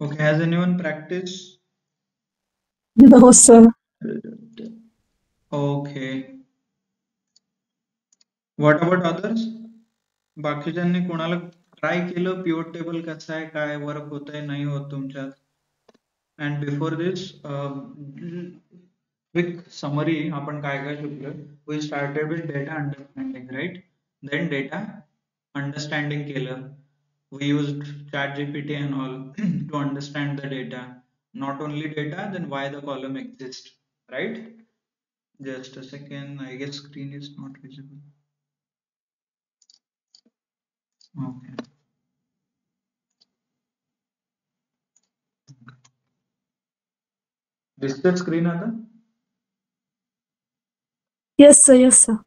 Okay, has anyone practiced? No, sir. Okay. What about others? बाकीच्यांनी कोणाला try केलं pivot table कसं आहे काय वर्क होतंय नाही होत तुमच्यात? And before this, quick summary आपण काय काय शिकलोय? We started with data understanding, right? Then data understanding केलं. We used ChatGPT and all to understand the data. Not only data, then why the column exists, right? Just a second, I guess screen is not visible. Okay. दिसतं screen आता? Yes, sir. Yes, sir.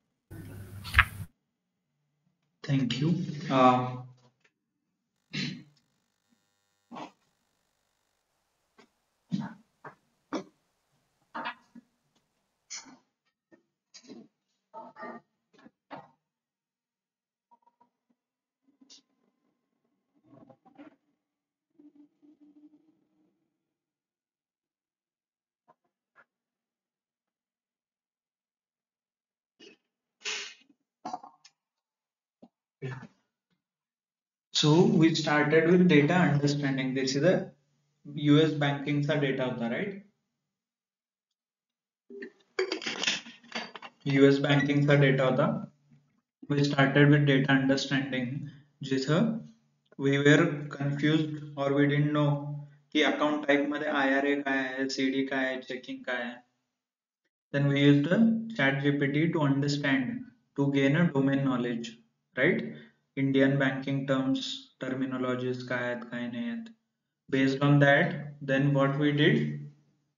Thank you. Uh, So we started with data understanding. This is the US banking चा data होता, right? US banking चा data होता. We started with data understanding. जिथं we were confused or we didn't know की account type मध्ये IRA काय आहे, CD काय आहे, checking काय आहे. Then we used the ChatGPT to understand, to gain a domain knowledge, right? Indian banking terms, terminologies काय आहेत, काय नाही आहेत. Based on that, then what we did,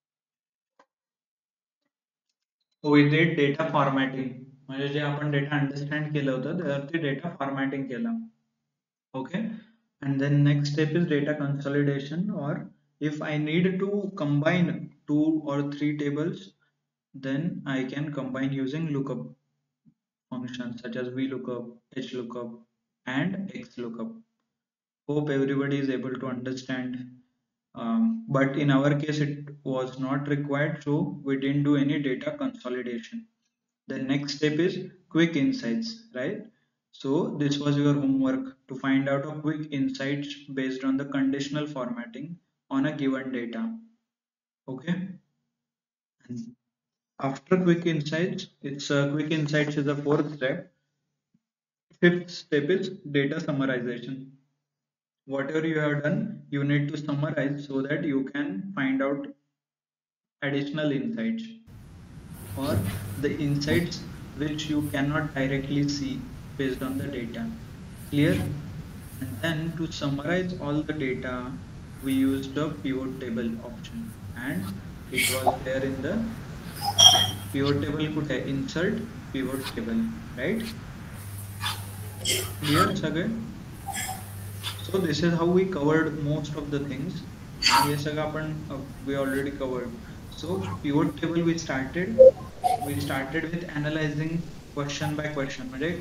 we did data formatting. म्हणजे जे आपण डेटा अंडरस्टँड केलं होतं त्यावरती डेटा फॉर्मॅटिंग केलं. Okay, and then next step is data consolidation, or if I need to combine two or three tables, then I can combine using lookup functions such as VLOOKUP, HLOOKUP, and XLOOKUP. Hope everybody is able to understand. But in our case, it was not required, so we didn't do any data consolidation. The next step is quick insights, right? So this was your homework to find out a quick insights based on the conditional formatting on a given data. Okay. And after quick insights, it's quick insights is the fourth step. Fifth step is data summarization. Whatever you have done, you need to summarize so that you can find out additional insights or the insights which you cannot directly see based on the data. Clear? And then to summarize all the data, we used the pivot table option, and it was there in the pivot table could insert pivot table, right? Clear, Sagar? So this is how we covered most of the things. आणि हे सगळं आपण we already covered. So pivot table we started with analyzing question by question. म्हणजे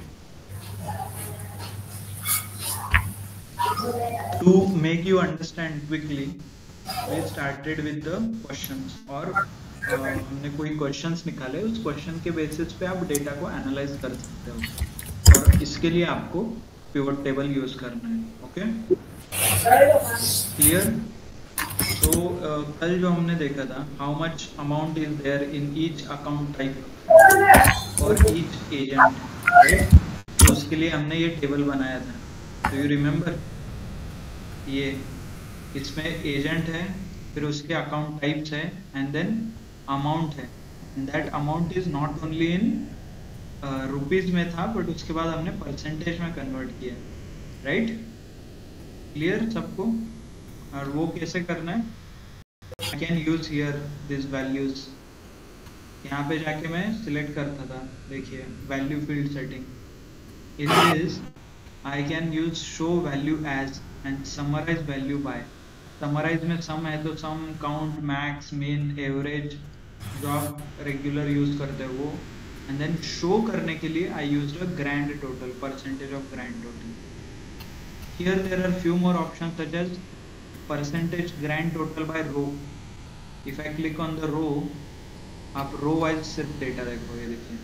to make you understand quickly, we started with the questions, or हमने कोई questions निकाले, उस question के basis पे आप data को analyze कर सकते हो, और इसके लिए आपको pivot table use करना है. Okay, clear? So कल जो हमने देखा था, how much amount is there in each account type or each agent, right? तो उसके लिए हमने ये टेबल बनाया था. Do you remember? ये इसमें एजेंट है, फिर उसके अकाउंट टाइप्स है, एंड देन अमाउंट है, and that amount is not only in rupees में था, बट उसके बाद हमने परसेंटेज में कन्वर्ट किया, राइट? क्लियर सबको? और वो कैसे करना है? I can use here this values. यहाँ पे जाके मैं सिलेक्ट करता था, देखिए value field setting. In this I can use show value as and summarize value by. Summarize में sum है तो sum, count, max, mean, average जो आप regular use करते हो वो, and then show करने के लिए I used a grand total, percentage of grand total. Here there are few more options such as percentage grand total by row. If I click on the row, आप row wise सिर्फ data देखोगे। देखिए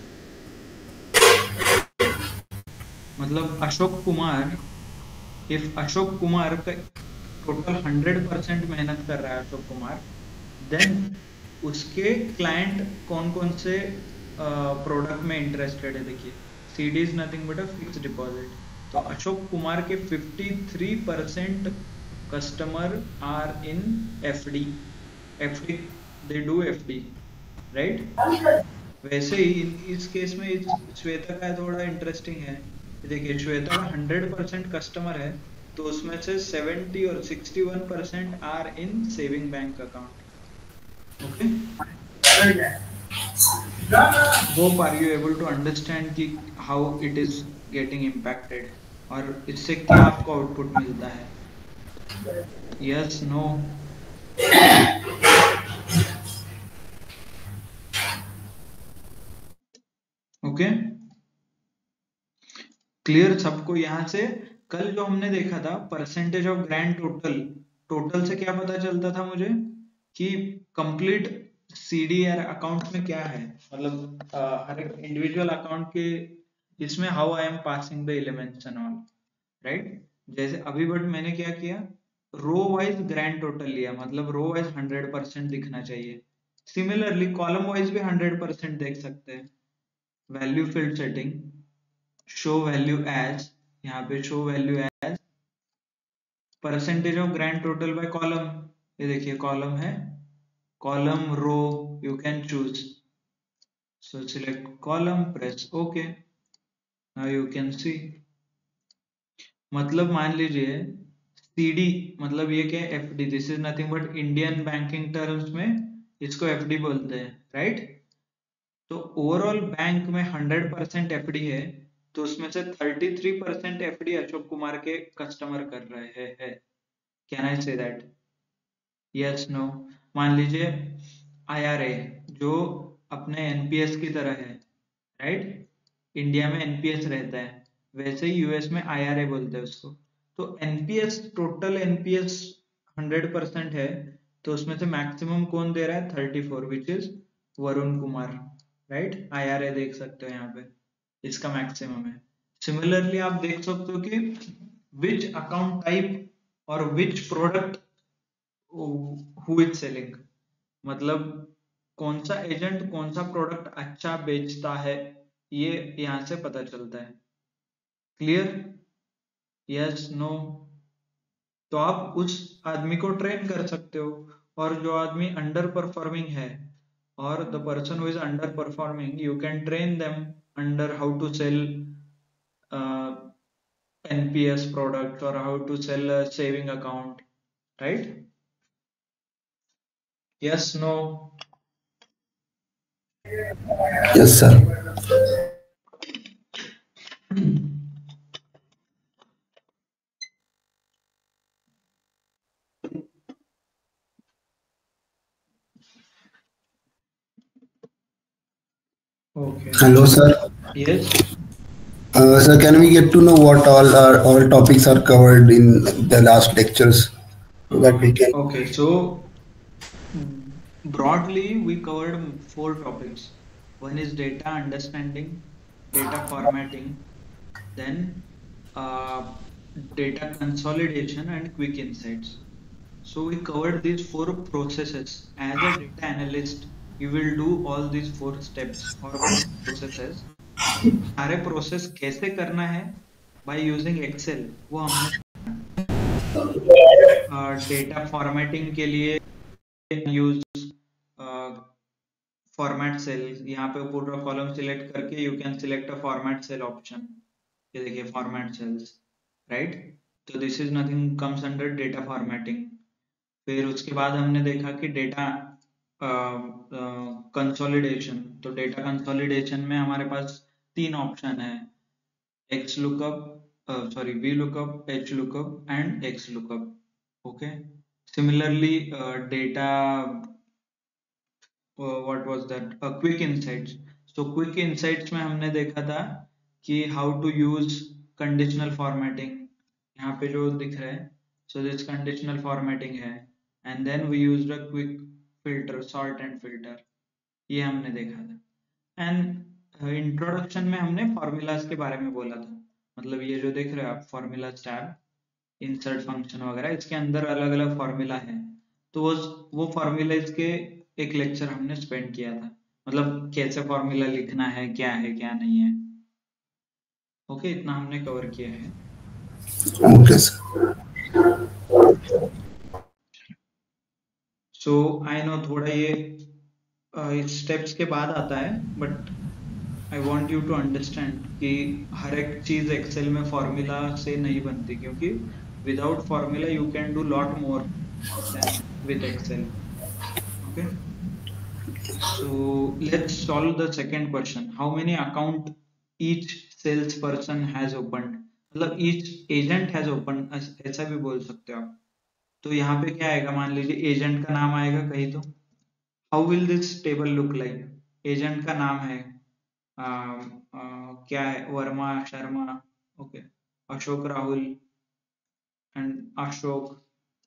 मतलब Ashok Kumar, if Ashok Kumar का total 100% मेहनत कर रहा है अशोक कुमार, देन उसके क्लाइंट कौन कौन से प्रोडक्ट में इंटरेस्टेड है। देखिए CD is nothing but a fix deposit, तो अशोक कुमार के 53% customer are in FD। FD, they do FD, right. वैसे ही इस केस में श्वेता का थोड़ा इंटरेस्टिंग है। देखिए श्वेता का 100% कस्टमर है, तो उसमें से 70 और 61% are in saving bank account. Okay, hope are you able to understand कि how it is getting impacted और इससे क्या आपको आउटपुट मिलता है। Yes, no? ओके, क्लियर सबको? यहां से कल जो हमने देखा था percentage of grand total, total से क्या पता चलता था मुझे कि कंप्लीट CDR अकाउंट में क्या है, मतलब हर एक इंडिविजुअल अकाउंट के इसमें how I am passing the elements and all, right. जैसे अभी बट मैंने क्या किया, रो वाइज ग्रैंड टोटल लिया, मतलब रो वाइज 100% दिखना चाहिए। सिमिलरली कॉलम वाइज भी 100% देख सकते हैं। Value field setting, show value as, यहाँ पे show value as percentage of grand total by column. ये देखिए कॉलम है, column row, you can choose, so select column, press okay, now you can see. मतलब मान लीजिए CD, मतलब ये क्या है, FD, this is nothing but Indian banking terms में इसको FD बोलते हैं, राइट। तो ओवरऑल बैंक में 100% FD है, तो उसमें से 33% FD अशोक कुमार के कस्टमर कर रहे हैं। Can I say that? Yes, no? मान लीजिए IRA जो अपने NPS की तरह है, राइट। इंडिया में NPS रहता है, वैसे ही US में IRA बोलते हैं उसको। तो NPS, टोटल NPS 100% है, तो उसमें से मैक्सिमम कौन दे रहा है? 34, which is Varun Kumar, right. IRA देख सकते हो यहाँ पे, इसका मैक्सिमम है। सिमिलरली आप देख सकते हो कि विच अकाउंट टाइप और which product who is selling, मतलब कौन सा एजेंट कौन सा प्रोडक्ट अच्छा बेचता है, ये यहां से पता चलता है। क्लियर? Yes, no? तो आप उस आदमी को ट्रेन कर सकते हो, और जो आदमी अंडर परफॉर्मिंग है, और the person who is under performing, you can train them under how to sell NPS products or how to sell a saving account, right? Yes, no? Yes, sir. Okay. Hello, sir. Yes. Sir, can we get to know what all topics are covered in the last lectures so that we can? Okay. So broadly, we covered 4 topics. One is data understanding, data formatting, then data consolidation and quick insights. So we covered these 4 processes. As a data analyst, you will do all these 4 steps or 4 processes. सारे process कैसे करना है by using Excel, वो हमने data formatting के लिए use format cell. यहाँ पे पूरा कॉलम सिलेक्ट करके you can select a format cell option. ये देखिए फॉर्मेट सेल्स, राइट। तो this is nothing comes under data formatting. फिर उसके बाद हमने देखा कि डेटा कंसोलिडेशन। तो डेटा कंसोलिडेशन में हमारे पास 3 ऑप्शन है, X lookup, sorry, V lookup, H lookup and X lookup. Okay. Similarly, data, what was that? Quick insights. So quick insights में हमने देखा था कि how to use conditional formatting। यहाँ पे जो दिख रहा है so this conditional formatting है, and then we used a quick filter, sort and filter, ये हमने देखा था। एंड इंट्रोडक्शन में हमने फॉर्मूलाज के बारे में बोला था, मतलब ये जो देख रहे हो आप फॉर्मूलाज टैब, इंसर्ट फंक्शन वगैरह, इसके अंदर अलग अलग फॉर्मूला है, तो वो फॉर्मूलाज के एक लेक्चर हमने स्पेंड किया था, मतलब कैसे फॉर्मूला लिखना है क्या नहीं है। ओके, इतना हमने कवर किया है। Okay, sir. So I know थोड़ा ये स्टेप्स के बाद आता है, but I want you to understand कि हर एक चीज एक्सेल में फॉर्मूला से नहीं बनती, क्योंकि without formula you can do lot more than with excel. Okay, so let's solve the second question. How many account each salesperson has opened? मतलब each agent has opened, ऐसा भी बोल सकते हो आप। तो यहाँ पे क्या आएगा, मान लीजिए एजेंट का नाम आएगा कहीं, तो how will this table look like? Agent का नाम है क्या है, वर्मा शर्मा, ओके, अशोक राहुल एंड अशोक,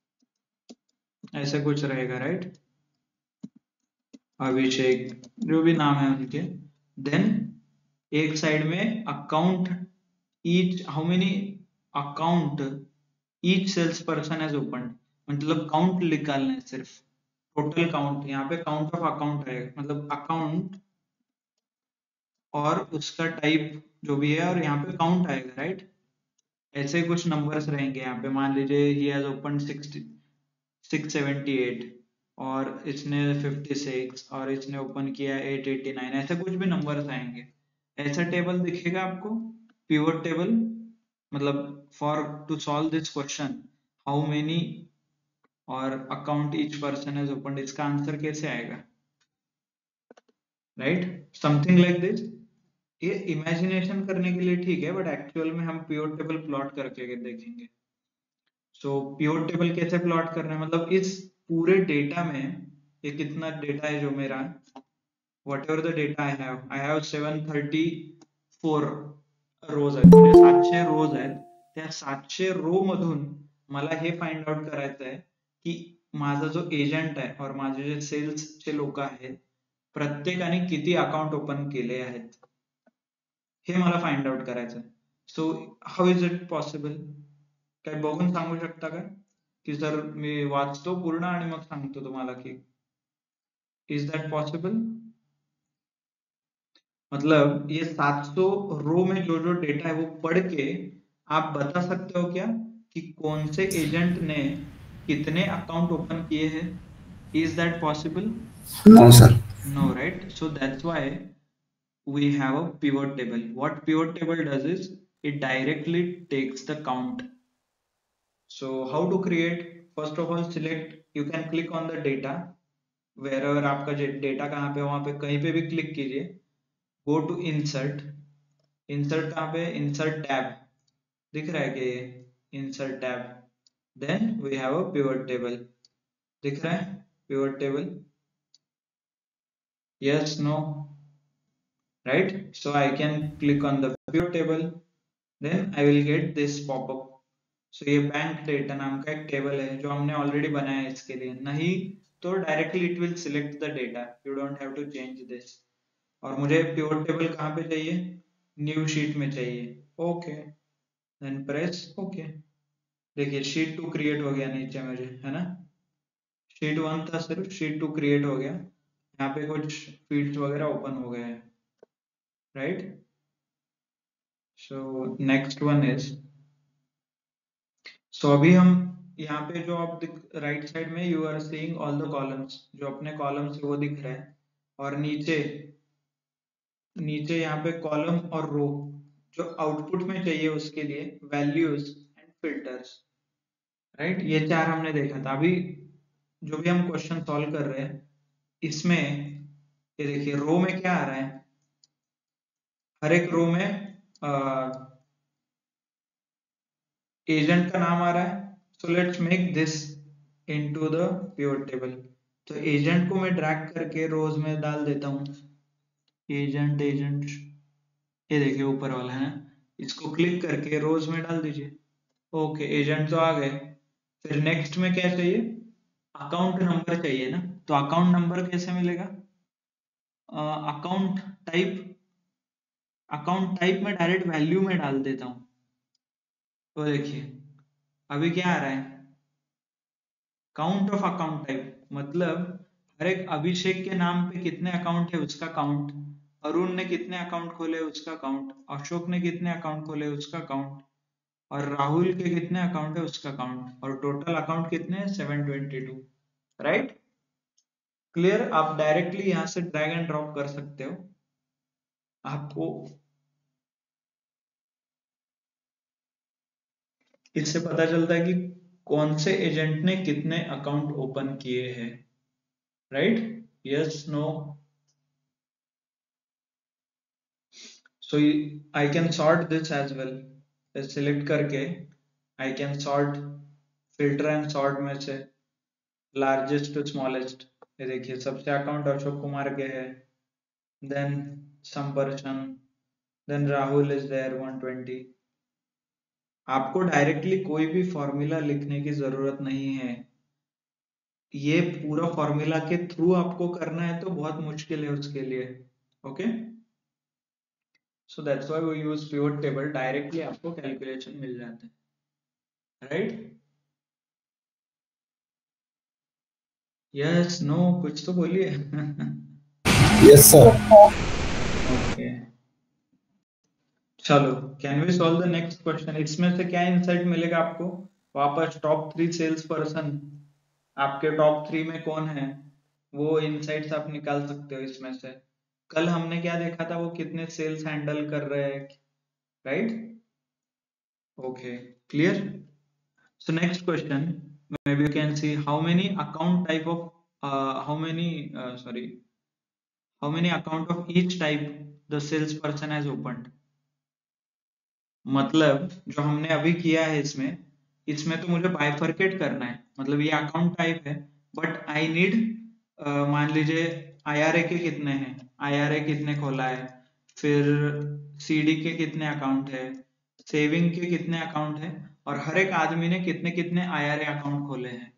ऐसे कुछ रहेगा, राइट? अभिषेक, जो भी नाम है उनके। देन एक साइड में account each, how many account each sales person has opened, मतलब काउंट निकालना है सिर्फ, टोटल काउंट। यहाँ पे काउंट ऑफ अकाउंट आएगा, मतलब अकाउंट और उसका टाइप जो भी है, और यहाँ पे काउंट आएगा, राइट? ऐसे कुछ नंबर्स रहेंगे यहाँ पे, मान लीजिए ही हैज ओपन 678 और इसने 56 और इसने ओपन किया 889, ऐसे कुछ भी नंबर्स आएंगे। ऐसा टेबल दिखेगा आपको, पिवट टेबल, मतलब for to solve this question how many और account each person has open, इसका आंसर कैसे आएगा, राइट? Something like this. ये इमेजिनेशन करने के लिए ठीक है, बट एक्चुअल में हम पिवट टेबल प्लॉट करके देखेंगे। सो पिवट टेबल कैसे प्लॉट करना है, मतलब इस पूरे डेटा में ये कितना डेटा है जो मेरा, whatever the data I have 734 रोज आहेत, म्हणजे 700 रोज आहेत, त्या 700 रो मधून मला हे फाइंड आउट करायचं आहे की माझा जो एजंट आहे और माझे जे सेल्सचे लोक आहेत, प्रत्येकाने किती अकाउंट ओपन केले आहेत, हे मला फाइंड आउट करायचं आहे। So how is it possible? काय बघून सांगू शकता का की सर मी वाचतो पूर्ण आणि मग सांगतो तुम्हाला की इज दैट पॉसिबल? मतलब ये 700 रो में जो जो डेटा है वो पढ़ के आप बता सकते हो क्या कि कौन से एजेंट ने कितने अकाउंट ओपन किए हैं? Is that possible? No, sir. No, right? So that's why we have a pivot table. What pivot table does is it directly takes the count. So how to create? First of all, select, you can click on the data wherever आपका data कहाँ पे, वहां पे कहीं पे भी click कीजिए, go to insert, insert कहाँ पे, इंसर्ट टैब दिख रहा है कि ये insert tab, then we have a pivot table, दिख रहा है pivot table, yes no, right? So I can click on the pivot table, then I will get this popup. So ये बैंक डेटा नाम का एक टेबल है जो हमने ऑलरेडी बनाया है इसके लिए, नहीं तो directly it will select the data, you don't have to change this. और मुझे पिवट टेबल कहाँ पे चाहिए, न्यू शीट में चाहिए, ओके, देन प्रेस ओके। देखिए शीट 2 क्रिएट हो गया नीचे मुझे, है ना? शीट 1 था सिर्फ, शीट 2 क्रिएट हो गया, यहाँ पे कुछ फील्ड्स वगैरह ओपन हो गए हैं, right? So next one is, so अभी हम यहाँ पे जो आप राइट साइड में you are seeing all the columns, जो अपने कॉलम्स है वो दिख रहा है, और नीचे नीचे यहाँ पे कॉलम और रो जो आउटपुट में चाहिए उसके लिए वैल्यूज एंड फिल्टर्स, राइट? ये चार हमने देखा था। अभी जो भी हम क्वेश्चन सॉल्व कर रहे हैं इसमें ये देखिए रो में क्या आ रहा है, हर एक रो में एजेंट का नाम आ रहा है। So let's make this into the pivot table. तो एजेंट को मैं ड्रैग करके रोज में डाल देता हूँ, एजेंट एजेंट, ये देखिए ऊपर वाला है, इसको क्लिक करके रोज में डाल दीजिए। ओके, एजेंट तो आ गए, फिर नेक्स्ट में क्या चाहिए, अकाउंट नंबर चाहिए ना, तो अकाउंट नंबर कैसे मिलेगा, अकाउंट टाइप, अकाउंट टाइप में डायरेक्ट वैल्यू में डाल देता हूं। तो देखिए अभी क्या आ रहा है, काउंट ऑफ अकाउंट टाइप, मतलब हर एक अभिषेक के नाम पे कितने अकाउंट है उसका काउंट, अरुण ने कितने अकाउंट खोले उसका काउंट, अशोक ने कितने अकाउंट खोले उसका काउंट, और राहुल के कितने अकाउंट है उसका काउंट, और टोटल अकाउंट कितने हैं 722। Right, clear. आप डायरेक्टली यहां से ड्रैग एंड ड्रॉप कर सकते हो, आपको इससे पता चलता है कि कौन से एजेंट ने कितने अकाउंट ओपन किए हैं। Right, yes, no. So I can sort this as well. Select करके I can sort, filter and sort में से largest to smallest। ये देखिए सबसे अकाउंट अशोक कुमार के है, then some person, then Rahul is there 120। आपको डायरेक्टली कोई भी फॉर्मूला लिखने की जरूरत नहीं है, ये पूरा फॉर्मूला के थ्रू आपको करना है तो बहुत मुश्किल है उसके लिए। Okay, so that's why we use pivot table, directly आपको कैलकुलेशन मिल जाता है। राइट, यस, नो, कुछ तो बोलिए। Yes, sir. ओके, चलो, can we solve the next question. इसमें से क्या इंसाइट मिलेगा आपको, वापस टॉप 3 सेल्स पर्सन, आपके टॉप 3 में कौन है, वो इनसाइट्स आप निकाल सकते हो इसमें से। कल हमने क्या देखा था, वो कितने सेल्स हैंडल कर रहे हैं। Right, okay, clear. So next question, maybe you can see how many account type of how many account of each type the salesperson has opened। मतलब जो हमने अभी किया है इसमें, इसमें तो मुझे बाइफरकेट करना है, मतलब ये अकाउंट टाइप है, बट आई नीड, मान लीजिए आईआरए के कितने हैं, आईआरए कितने खोला है, फिर सीडी के कितने अकाउंट है, सेविंग के कितने अकाउंट है, और हर एक आदमी ने कितने कितने आईआरए अकाउंट खोले हैं।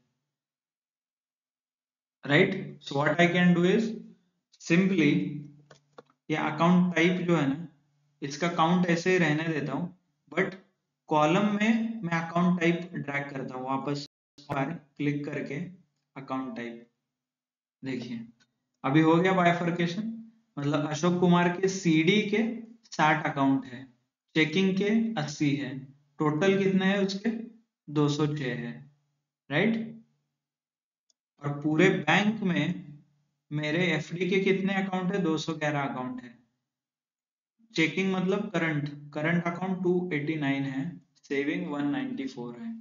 Right, so what I can do is simply, ये अकाउंट टाइप जो है ना, इसका काउंट ऐसे ही रहने देता हूं, बट कॉलम में मैं अकाउंट टाइप ड्रैग करता हूं वापस, पर क्लिक करके अकाउंट टाइप। देखिए अभी हो गया बाइफरकेशन, मतलब अशोक कुमार के सीडी के 60 अकाउंट है, चेकिंग के 80 है, टोटल कितने हैं उसके 206 है। राइट, और पूरे बैंक में मेरे एफडी के कितने अकाउंट है, 211 अकाउंट है। चेकिंग मतलब करंट, करंट अकाउंट 289 है, सेविंग 194 है।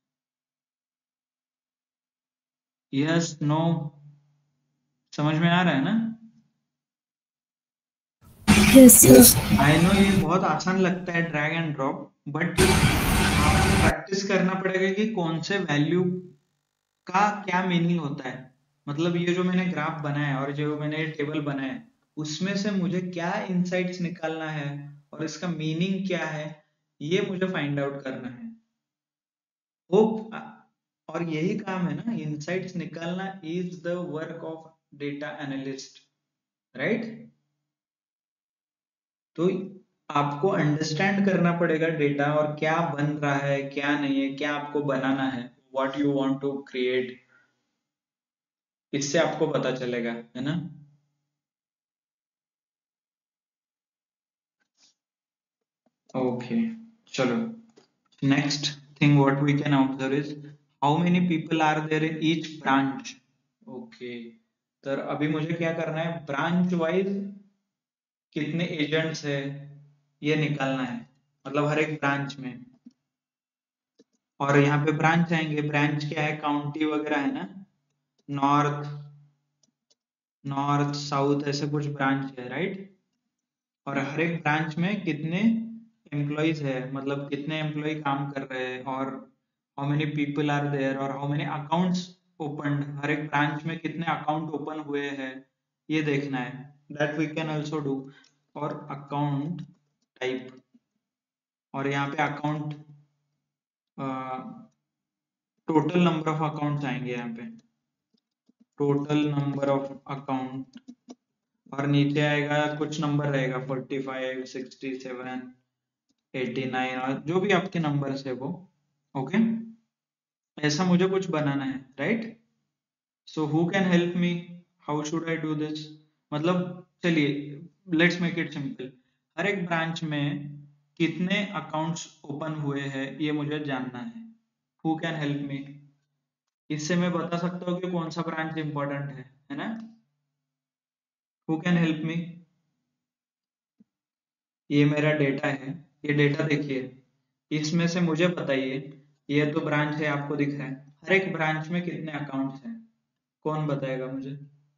यस, नो, समझ में आ रहा है ना। Yes, sir. Yes. I know ये बहुत आसान लगता है ड्रैग एंड ड्रॉप, बट आपको प्रैक्टिस करना पड़ेगा कि कौन से वैल्यू का क्या मीनिंग होता है। मतलब ये जो मैंने ग्राफ बनाया है और जो मैंने टेबल बनाया है, उसमें से मुझे क्या इंसाइट्स निकालना है और इसका मीनिंग क्या है, ये मुझे फाइंड आउट करना है। होप, और यही काम है ना, इंसाइट्स निकालना is the work of data analyst. Right, तो आपको अंडरस्टैंड करना पड़ेगा डेटा और क्या बन रहा है क्या नहीं है, क्या आपको बनाना है, what you want to create, इससे आपको पता चलेगा, है ना। ओके, चलो, next thing what we can observe is how many people are there in each branch. Okay, तो अभी मुझे क्या करना है, ब्रांच वाइज कितने एजेंट्स है ये निकालना है, मतलब हर एक ब्रांच में। और यहाँ पे ब्रांच आएंगे, ब्रांच क्या है, काउंटी वगैरह है ना, नॉर्थ, नॉर्थ साउथ ऐसे कुछ ब्रांच है। राइट, और हर एक ब्रांच में कितने एम्प्लॉइज है, मतलब कितने एम्प्लॉय काम कर रहे हैं, और how many people are there, और हाउ मेनी अकाउंट्स ओपन, हर एक ब्रांच में कितने अकाउंट ओपन हुए हैं, ये देखना है। That we can also do. और अकाउंट टाइप, और यहाँ पे account total number of accounts आएंगे यहाँ पे, टोटल नंबर ऑफ अकाउंट, और नीचे आएगा कुछ नंबर रहेगा 45, 67, 89 और जो भी आपके नंबर्स है वो। ओके, ऐसा मुझे कुछ बनाना है, right? So who can help me, how should I do this? मतलब चलिए लेट्स मेक इट सिंपल, हर एक ब्रांच में कितने अकाउंट्स ओपन हुए हैं ये मुझे जानना है। Who can help me? इससे मैं बता सकता हूँ कि कौन सा ब्रांच इंपॉर्टेंट है ना? Who can help me? ये मेरा डेटा है, ये डेटा देखिए, इसमें से मुझे बताइए, ये तो ब्रांच है आपको दिख रहा है, हर एक ब्रांच में कितने अकाउंट्स हैं? कौन बताएगा मुझे?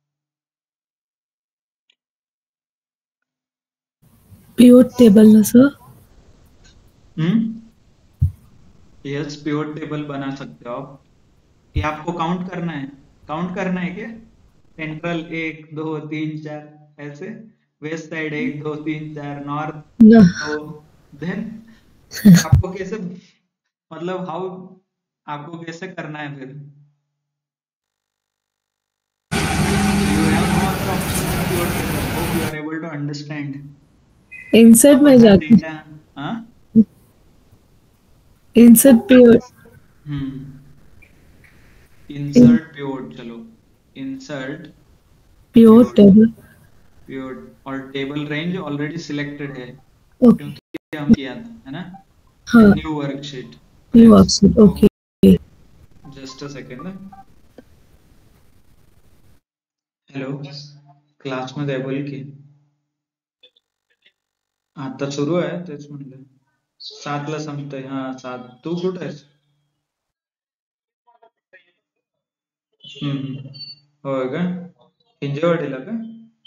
Pivot table ना सर? यस, पिवट टेबल बना सकते हो आप। ये आपको काउंट करना है, काउंट करना है क्या? सेंट्रल 1 2 3 4 ऐसे, वेस्ट साइड 1 2 3 4, नॉर्थ ना। तो देन आपको कैसे, मतलब हाउ, आपको कैसे करना है फिर? You have no other option than pivot table. Hope you are able to understand. Insert अब में अगर जाके डेटा, हाँ, insert pivot in insert pivot, चलो insert pivot pivot, table. Pivot और टेबल रेंज ऑलरेडी सिलेक्टेड है Okay. क्योंकि हम किया था, है ना? हाँ, new worksheet, new press, worksheet. Okay. Just a second. Hello, क्लासमध्ये बोल की. आता सुरू आहे तेच म्हणलं, 7ला संपतंय. हा 7, तू कुठे आहेस? होय का, हिंजेवाडीला का?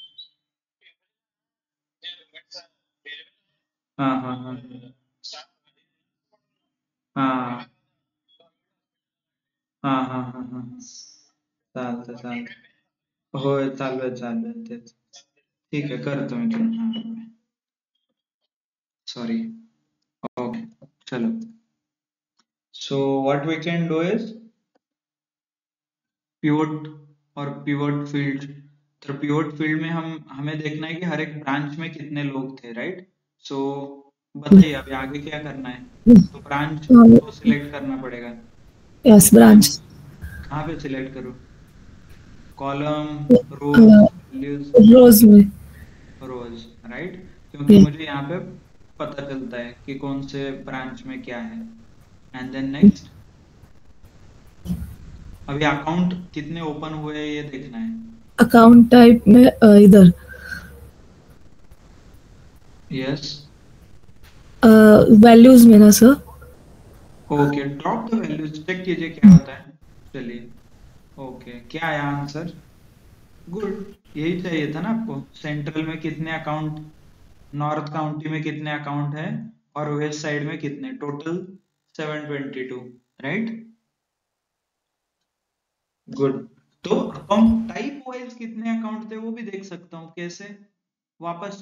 हा हा हा हा हा हा हा हा, चालतं चालतं. होय, चालू आहे तेच. ठीक आहे, करतो मी तुला. सॉरी. ओके, चलो. So what we can do is pivot और पिवट फील्ड. तो पिवट फील्ड में हम हमें देखना है कि हर एक ब्रांच में कितने लोग थे, राइट? सो बताइए अभी आगे क्या करना है? तो ब्रांच को सिलेक्ट करना पड़ेगा. Yes, जैसे हम, branch. कहाँ पे सिलेक्ट करूँ? Column, Uh, rows, values, rows में. Rows, right? क्योंकि Yeah. मुझे यहाँ पे पता चलता है कि कौन से ब्रांच में क्या है. एंड देन नेक्स्ट, अभी अकाउंट कितने ओपन हुए हैं ये देखना है. Account type में इधर यस, values में ना सर? Okay, drop the values, check कीजिए क्या होता है. चलिए, ओके, क्या आया आंसर? गुड, यही चाहिए था ना आपको. सेंट्रल में कितने अकाउंट, नॉर्थ काउंटी में कितने अकाउंट है, और वेस्ट साइड में कितने, टोटल 722, राइट? गुड. तो अकाउंट टाइप वाइज कितने अकाउंट थे वो भी देख सकता हूँ, कैसे? वापस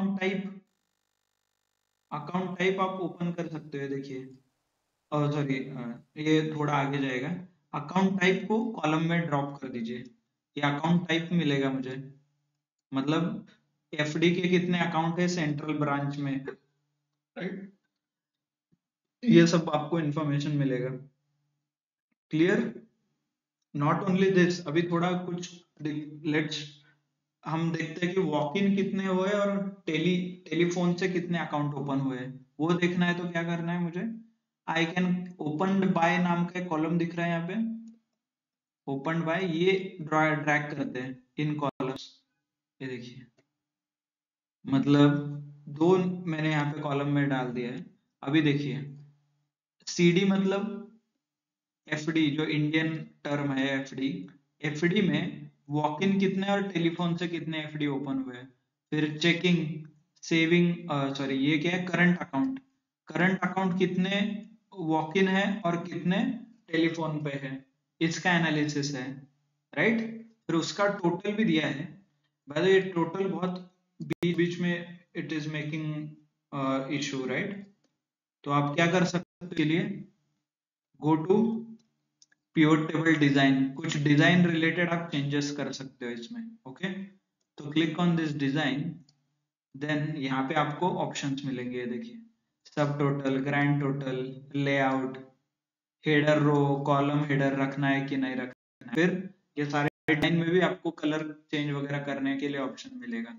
अकाउंट टाइप आप ओपन कर सकते हो, देखिए. सॉरी, ये थोड़ा आगे जाएगा. अकाउंट टाइप को कॉलम में ड्रॉप कर दीजिए, ये अकाउंट टाइप मिलेगा मुझे. मतलब एफडी के कितने अकाउंट है सेंट्रल ब्रांच में, राइट? ये सब आपको इंफॉर्मेशन मिलेगा. क्लियर? नॉट ओनली दिस, अभी थोड़ा कुछ लेट्स, हम देखते हैं कि वॉक इन कितने हुए और टेलीफोन से कितने अकाउंट ओपन हुए, वो देखना है. तो क्या करना है मुझे? आई कैन ओपन बाय नाम का एक कॉलम दिख रहा है यहाँ पे, ओपन बाय, ये ड्रैग करते हैं इन कॉलम्स. ये देखिए, मतलब दो मैंने यहाँ पे कॉलम में डाल दिया है. अभी देखिए, सीडी मतलब एफडी, जो इंडियन टर्म है एफडी, एफडी में वॉक इन कितने और टेलीफोन से कितने एफडी ओपन हुए. फिर चेकिंग, सेविंग, सॉरी ये क्या है, करंट अकाउंट, करंट अकाउंट कितने वॉक इन है और कितने टेलीफोन पे है, इसका एनालिसिस है, राइट? फिर उसका टोटल भी दिया है. भाई ये टोटल बहुत बीच बीच में it is making issue, right? तो आप क्या कर सकते हो, के लिए go to pivot table design, कुछ डिजाइन रिलेटेड आप चेंजेस कर सकते हो इसमें। ओके, तो click on this design, then यहाँ पे आपको ऑप्शंस मिलेंगे, ये देखिए, sub total, grand total, layout, header row, column header रखना है कि नहीं रखना है। फिर ये सारे डिजाइन में भी आपको कलर चेंज वगैरह करने के लिए ऑप्शन मिलेगा।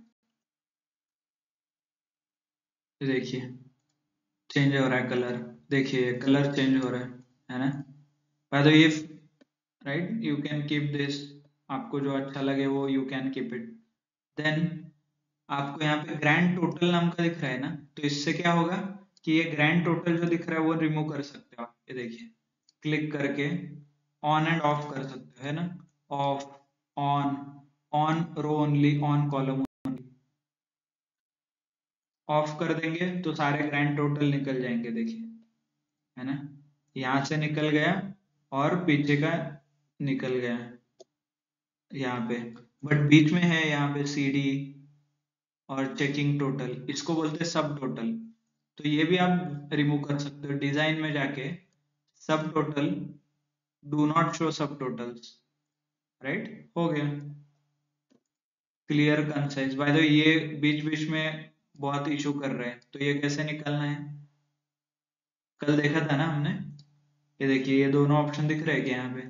देखिए चेंज हो रहा है कलर, देखिए कलर चेंज हो रहा है ना। बाय द ये right, you can keep this, आपको जो अच्छा लगे वो you can keep it. Then आपको यहाँ पे ग्रैंड टोटल नाम का दिख रहा है ना, तो इससे क्या होगा कि ये ग्रैंड टोटल जो दिख रहा है वो रिमूव कर सकते हो आप। ये देखिए क्लिक करके ऑन एंड ऑफ कर सकते हो, है ना, off, on, on row only, on column only. Off कर देंगे तो सारे ग्रैंड टोटल निकल जाएंगे, देखिए, है ना, यहाँ से निकल गया और पीछे का निकल गया यहाँ पे, बट बीच में है यहाँ पे CD और चेकिंग टोटल, इसको बोलते हैं सब टोटल। तो ये भी आप रिमूव कर सकते हो डिजाइन में जाके, sub total, do not show sub totals, right, हो गया clear concise. By the way ये बीच बीच में बहुत इशू कर रहे हैं, तो ये कैसे निकालना है, कल देखा था ना हमने। ये देखिए ये दोनों ऑप्शन दिख रहे हैं क्या यहाँ पे,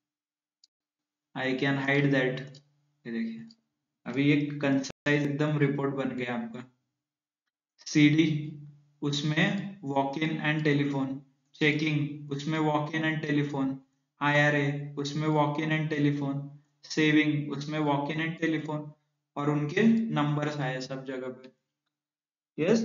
आई कैन हाइड दैट। ये देखिए अभी ये कंसाइज एकदम रिपोर्ट बन गया आपका। CD उसमें walk in and telephone, checking उसमें walk in and telephone, IRA उसमें walk in and telephone, saving उसमें वॉक इन एंड टेलीफोन, और उनके नंबर्स आए सब जगह पे। Yes,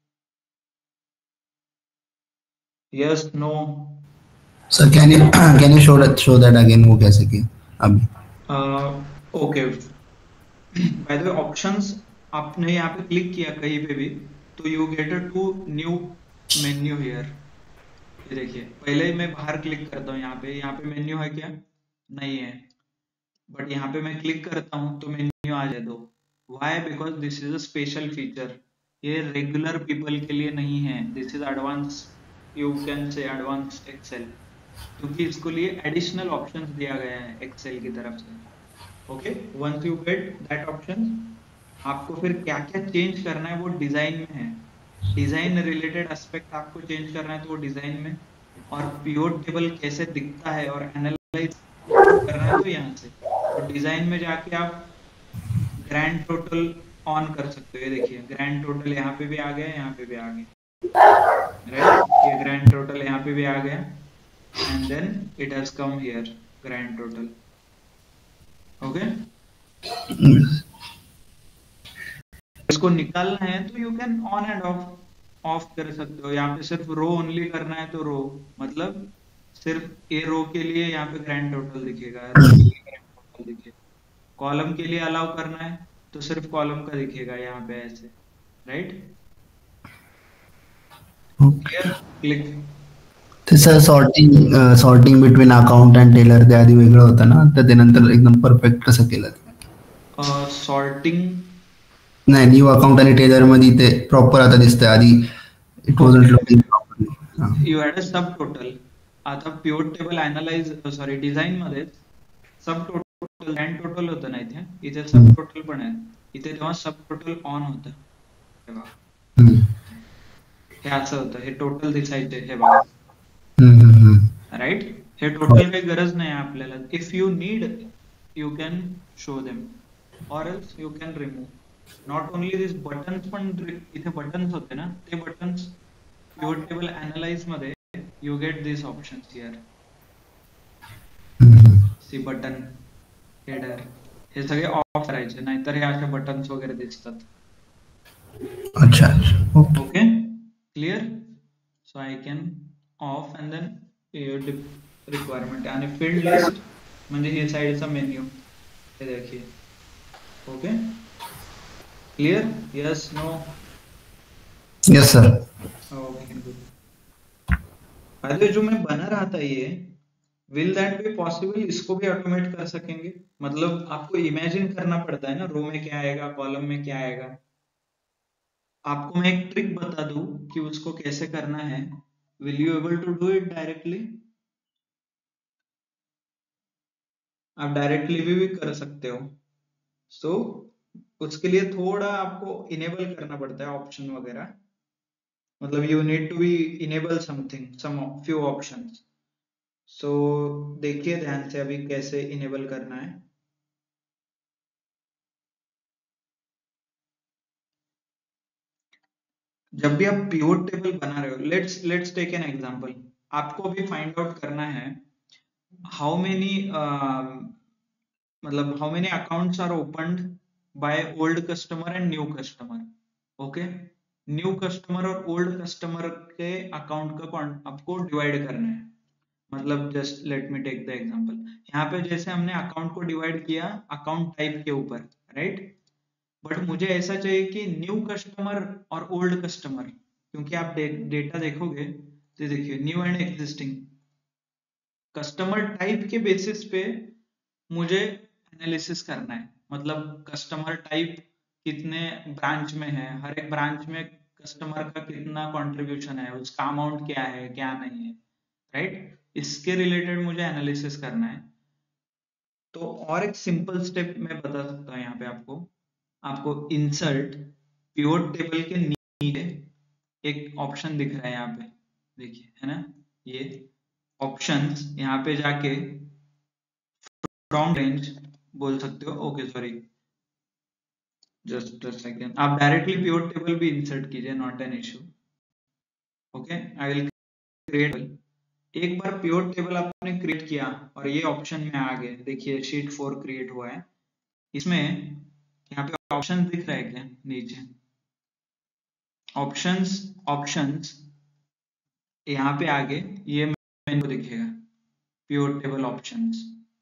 yes, no, sir can you can you show that again, वो कैसे किया अभी? Okay. By the way options आपने यहाँ पे क्लिक किया कहीं पे भी, तो you get a to new menu here. ये देखिए पहले ही मैं बाहर क्लिक करता हूँ, यहाँ पे मेन्यू है क्या, नहीं है, बट यहाँ पे मैं क्लिक करता हूँ तो मेन्यू आ जाए दो। Why, because this is a special feature, ये रेगुलर पीपल के लिए नहीं है, this is advance, you can say advance Excel, क्योंकि इसको लिए एडिशनल ऑप्शंस दिया गया है एक्सेल की तरफ से। Okay, once you get that option, आपको फिर क्या क्या चेंज करना है वो डिजाइन में है, डिजाइन रिलेटेड एस्पेक्ट आपको चेंज करना है तो वो डिजाइन में, और पिवट टेबल कैसे दिखता है और एनालाइज करना है तो यहाँ से, तो डिजाइन में जाके आप ग्रैंड टोटल ऑन कर सकते हो। ये देखिए ग्रैंड टोटल यहाँ पे भी आ गया, यहाँ पे भी आ गया, राइट, ये ग्रैंड टोटल यहाँ पे भी आ गया, and then it has come here grand total. Okay, इसको निकालना है तो you can on and off off कर सकते हो। यहाँ पे सिर्फ रो ओनली करना है तो रो, मतलब सिर्फ ए रो के लिए यहाँ पे ग्रैंड टोटल दिखेगा, रो के लिए ग्रैंड टोटल दिखेगा। कॉलम के लिए अलाउ करना है तो सिर्फ कॉलम का दिखेगा यहाँ पे ऐसे, राइट, क्लियर, क्लिक। ते sir sorting between account and teller ते आधी वेगळं होतं ना, तर ते नंतर एकदम परफेक्ट कसं केलं ते? सॉर्टिंग, नाही, न्यू अकाउंट आणि टेलर मध्ये ते प्रॉपर आता दिसतंय, आधी it wasn't okay, looking properly. You had a sub total, आता pivot table analyse, sorry design मध्ये सब टोटल ग्रँड टोटल होतं ना, इथे इथे सब टोटल पण आहे, इथे तेव्हा सब टोटल ऑन होतं, हे बघा, हे असं होतं, हे टोटल दिसायचे, हे बघा, राइट, हे टोटल काही गरज नाही आहे आपल्याला, if you need you can show them or else you can remove. Not only this buttons, पण इथे बटन्स होते ना, ते बटन्स पिवट टेबल अनालाइज मध्ये you get this options here, see button, header, हे सगळे ऑफ करायचे, नाहीतर हे असे बटन्स वगैरे दिसतात। अच्छा, okay. Okay, clear, so I can off and then requirement आणि फील्ड लिस्ट म्हणजे हे साइडचा मेन्यू, हे देखिए, okay, clear, yes, no, yes sir. Okay, good. अरे जो मैं बना रहा था ये, विल दैट बी पॉसिबल, इसको भी ऑटोमेट कर सकेंगे, मतलब आपको इमेजिन करना पड़ता है ना, रो में क्या आएगा, कॉलम में क्या आएगा। आपको मैं एक ट्रिक बता दूं कि उसको कैसे करना है, will you able to do it directly? आप डायरेक्टली भी कर सकते हो। सो उसके लिए थोड़ा आपको इनेबल करना पड़ता है ऑप्शन वगैरह, मतलब you need to be enable something, some few options. So देखिए ध्यान से अभी कैसे इनेबल करना है। जब भी आप पिवोट टेबल बना रहे हो, लेट्स टेक एन एग्जांपल, आपको भी फाइंड आउट करना है हाउ मेनी मतलब how many accounts are opened by old customer and new customer. Okay, new customer और ओल्ड कस्टमर के अकाउंट का आपको डिवाइड करना है। मतलब just let me take the example, यहाँ पे जैसे हमने अकाउंट को डिवाइड किया अकाउंट टाइप के ऊपर, राइट, बट मुझे ऐसा चाहिए कि न्यू कस्टमर और ओल्ड कस्टमर, क्योंकि आप डेटा देखोगे तो देखिए new and existing customer type के बेसिस पे मुझे एनालिसिस करना है। मतलब कस्टमर टाइप कितने ब्रांच में है, हर एक ब्रांच में कस्टमर का कितना कंट्रीब्यूशन है, उसका अमाउंट क्या है क्या नहीं है, राइट, इसके रिलेटेड मुझे एनालिसिस करना है। तो और एक सिंपल स्टेप मैं बता सकता हूँ यहाँ पे आपको, आपको इंसर्ट पिवोट टेबल के नीचे एक ऑप्शन दिख रहा है यहाँ पे, देखिए है ना, ये ऑप्शंस, यहाँ पे जाके फ्रॉम रेंज बोल सकते हो। Okay sorry, just a second, आप डायरेक्टली पिवोट टेबल भी इंसर्ट कीजिए, not an issue. Okay, I will create, एक बार पिवोट टेबल आपने क्रिएट किया और ये ऑप्शन में आ गए, देखिए शीट 4 क्रिएट हुआ है। इसमें यहाँ पे ऑप्शन दिख रहा है क्या नीचे, ऑप्शंस, ऑप्शंस यहाँ पे आगे ये मेनू दिखेगा पिवोट टेबल ऑप्शंस,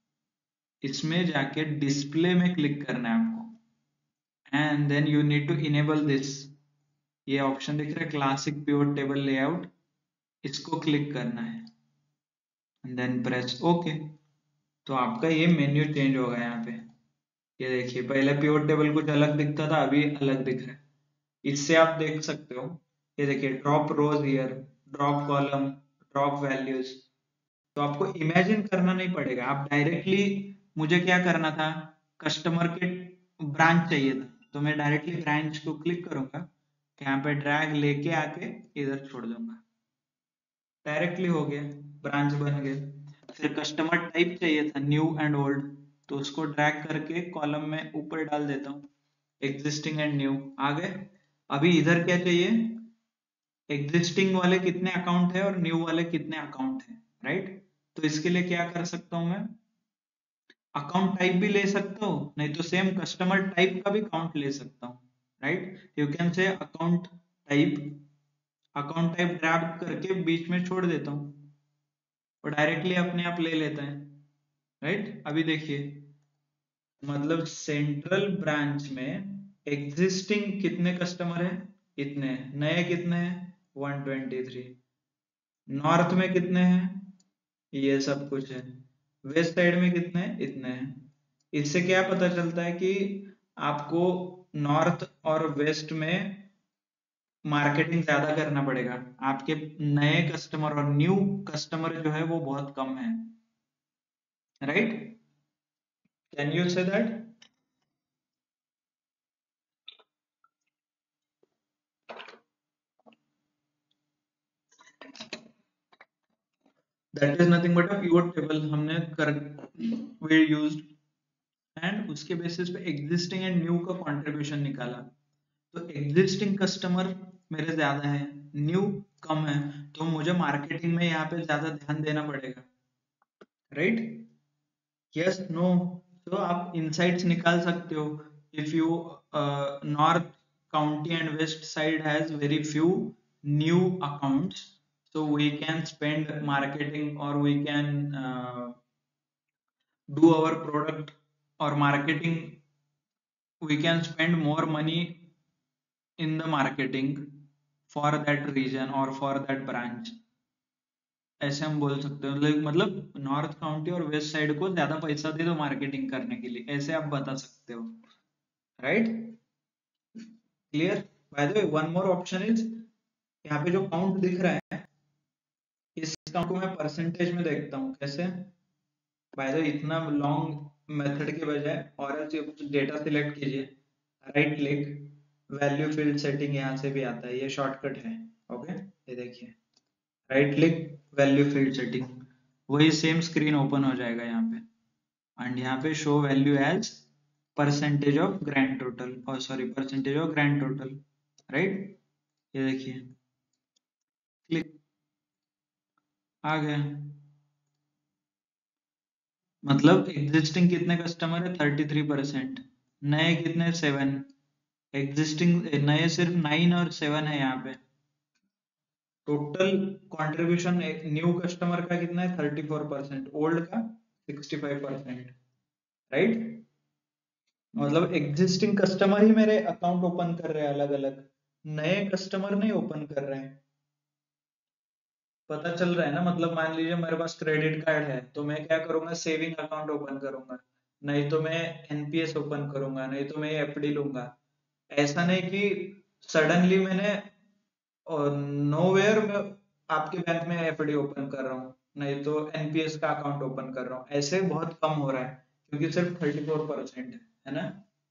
इसमें जाके डिस्प्ले में क्लिक करना है आपको and then you need to enable this, ये ऑप्शन दिख रहा है क्लासिक पिवोट टेबल लेआउट, इसको क्लिक करना है एंड देन प्रेस ओके। तो आपका ये मेन्यू चेंज होगा यहाँ पे, ये देखिए पहले पिवोट टेबल कुछ अलग दिखता था, अभी अलग दिख रहा है। इससे आप देख सकते हो, ये देखिए drop rows here, drop column, drop values. तो आपको इमेजिन करना नहीं पड़ेगा, आप डायरेक्टली, मुझे क्या करना था, कस्टमर के ब्रांच चाहिए था, तो मैं डायरेक्टली ब्रांच को क्लिक करूंगा, यहाँ पे ड्रैग लेके आके इधर छोड़ दूंगा, डायरेक्टली हो गया, ब्रांच बन गया। फिर कस्टमर टाइप चाहिए था न्यू एंड ओल्ड, तो उसको ड्रैग करके कॉलम में ऊपर डाल देता हूँ, एग्जिस्टिंग एंड न्यू आ गए। अभी इधर क्या चाहिए, एग्जिस्टिंग वाले कितने अकाउंट है और न्यू वाले कितने अकाउंट है, राइट। तो इसके लिए क्या कर सकता हूं मैं, अकाउंट टाइप भी ले सकता हूँ, नहीं तो सेम कस्टमर टाइप का भी काउंट ले सकता हूँ, right. You can say account type, account type grab करके बीच में छोड़ देता हूँ और डायरेक्टली अपने आप ले लेता है, राइट। अभी देखिए, मतलब सेंट्रल ब्रांच में एग्जिस्टिंग कितने कस्टमर है, इतने, नए कितने हैं 123, नॉर्थ में कितने हैं, ये सब कुछ है, वेस्ट साइड में कितने हैं, इतने हैं। इससे क्या पता चलता है कि आपको नॉर्थ और वेस्ट में मार्केटिंग ज्यादा करना पड़ेगा, आपके नए कस्टमर और न्यू कस्टमर जो है वो बहुत कम है, right. Can you say that? That is nothing but a pivot table हमने कर वी यूज्ड एंड उसके बेसिस पे एग्जिस्टिंग एंड न्यू का कंट्रीब्यूशन निकाला। तो एग्जिस्टिंग कस्टमर मेरे ज्यादा है, न्यू कम है, तो मुझे मार्केटिंग में यहाँ पे ज्यादा ध्यान देना पड़ेगा, राइट। यस नो, तो आप इनसाइट्स निकाल सकते हो। If you north county and west side has very few new accounts, so we can spend marketing or we can do our product or marketing, we can spend more money in the marketing for that region or for that branch, ऐसे हम बोल सकते हो। मतलब north county और west side को ज्यादा पैसा दे दो मार्केटिंग करने के लिए, ऐसे आप बता सकते हो, right. Clear? By the way one more option is, यहाँ पे जो काउंट दिख रहा है, इस काउंट को मैं परसेंटेज में देखता हूँ, कैसे, बाय द इतना लॉन्ग मेथड के बजाय और डेटा सिलेक्ट कीजिए, right click, value field setting यहाँ से भी आता है, ये शॉर्टकट है। ओके, ये देखिए, right click, value field setting, वही सेम स्क्रीन ओपन हो जाएगा यहाँ पे, एंड यहाँ पे show value as percentage of grand total, और sorry percentage of grand total, right, ये देखिए, क्लिक, आ गया। मतलब एग्जिस्टिंग कितने कस्टमर है, 33%, नए कितने, 7, एग्जिस्टिंग नए सिर्फ 9 और 7 है यहाँ पे। टोटल कंट्रीब्यूशन न्यू कस्टमर का कितना है, 34%, ओल्ड का 65%, राइट। मतलब एग्जिस्टिंग कस्टमर ही मेरे अकाउंट ओपन कर रहे हैं अलग अलग, नए कस्टमर नहीं ओपन कर रहे हैं। पता चल रहा है ना, मतलब मान लीजिए मेरे पास क्रेडिट कार्ड है, तो मैं क्या करूंगा, सेविंग अकाउंट ओपन करूंगा, नहीं तो मैं एनपीएस ओपन करूंगा, नहीं तो मैं एफडी लूंगा। ऐसा नहीं कि सडनली मैंने नोवेयर में आपके बैंक में एफडी ओपन कर रहा हूँ, नहीं तो एनपीएस का अकाउंट ओपन कर रहा हूँ, ऐसे बहुत कम हो रहा है, क्योंकि सिर्फ 34% है ना।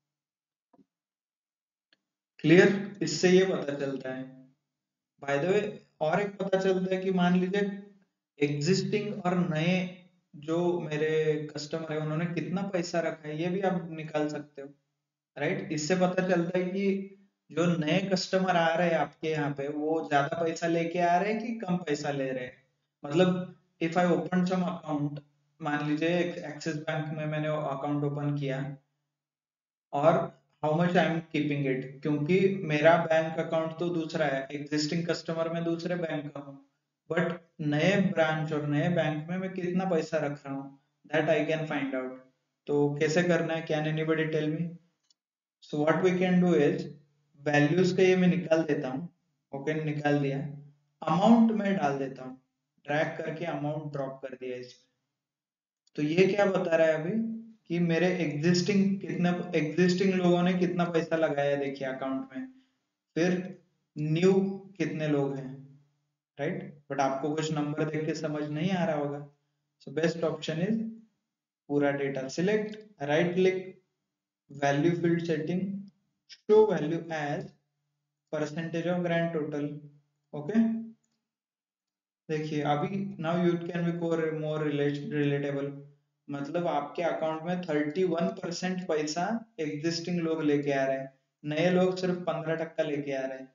क्लियर, इससे ये पता चलता है। बाय द वे, और एक पता चलता है कि मान लीजिए एग्जिस्टिंग और नए जो मेरे कस्टमर है उन्होंने कितना पैसा रखा है, ये भी आप निकाल सकते हो, राइट। इससे पता चलता है कि जो नए कस्टमर आ रहे हैं आपके यहाँ पे, वो ज्यादा पैसा लेके आ रहे हैं कि कम पैसा ले रहे हैं। मतलब if I open some account, मान लीजिए एक्सिस बैंक में मैंने अकाउंट ओपन किया, और how much I am keeping it, क्योंकि मेरा बैंक अकाउंट तो दूसरा है, एग्जिस्टिंग कस्टमर में दूसरे बैंक का हूँ, बट नए ब्रांच और नए बैंक में मैं कितना पैसा रख रहा हूँ, that I can find out. तो कैसे करना है, can anybody tell me. So what we can do is, values का ये मैं निकाल देता हूँ, ओके निकाल दिया, अमाउंट में डाल देता हूँ, ड्रैग करके अमाउंट ड्रॉप कर दिया इसमें। तो ये क्या बता रहा है अभी, कि मेरे एग्जिस्टिंग लोगों ने कितना पैसा लगाया देखिए अकाउंट में, फिर न्यू कितने लोग हैं, राइट। बट आपको कुछ नंबर देख के समझ नहीं आ रहा होगा, सो बेस्ट ऑप्शन इज पूरा data select, right click, value field setting, show value as percentage of grand total. Okay, देखिए अभी now you can be more relatable, मतलब आपके अकाउंट में 31% पैसा एग्जिस्टिंग लोग लेके आ रहे हैं, नए लोग सिर्फ 15% लेके आ रहे हैं।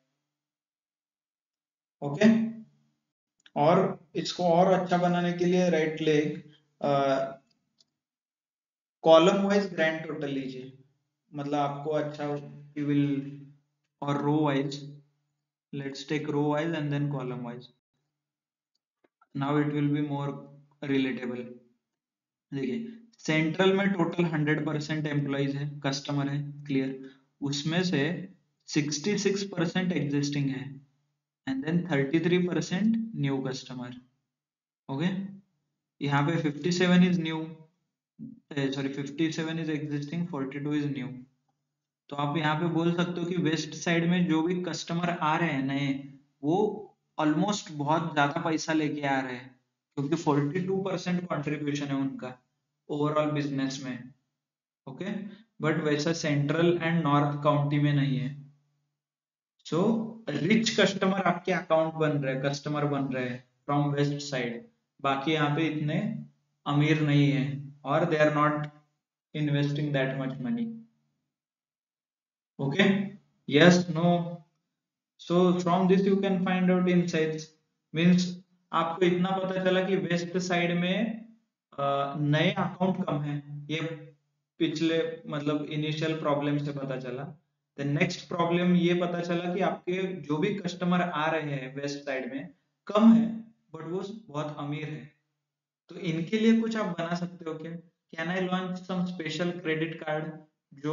ओके, और इसको और अच्छा बनाने के लिए right click, column wise grand total लीजिए, मतलब आपको अच्छा यू विल, और row wise, let's take row wise and then column wise, now it will be more relatable. देखिए सेंट्रल में टोटल 100% एम्प्लॉइज है, कस्टमर है, क्लियर, उसमें से 66% एग्जिस्टिंग है, and then 33% new customer. Okay, यहाँ पे 57 is new, sorry 57 is existing, 42 is new. तो आप यहाँ पे बोल सकते हो कि वेस्ट साइड में जो भी कस्टमर आ रहे हैं नए, वो ऑलमोस्ट बहुत ज्यादा पैसा लेके आ रहे हैं, क्योंकि 42% कॉन्ट्रीब्यूशन है उनका ओवरऑल बिजनेस में। ओके, बट वैसा सेंट्रल एंड नॉर्थ काउंटी में नहीं है। सो रिच कस्टमर आपके अकाउंट बन रहे, कस्टमर बन रहे हैं फ्रॉम वेस्ट साइड, बाकी यहाँ पे इतने अमीर नहीं है, और they are not investing that much money. Okay, yes, no. So from this you can find out insights, means आपको इतना पता चला कि वेस्ट साइड में नए अकाउंट कम है, ये पिछले मतलब इनिशियल प्रॉब्लम से पता चला। द नेक्स्ट प्रॉब्लम ये पता चला कि आपके जो भी कस्टमर आ रहे हैं वेस्ट साइड में कम है, बट वो बहुत अमीर है। तो इनके लिए कुछ आप बना सकते हो क्या, can I launch some special credit card जो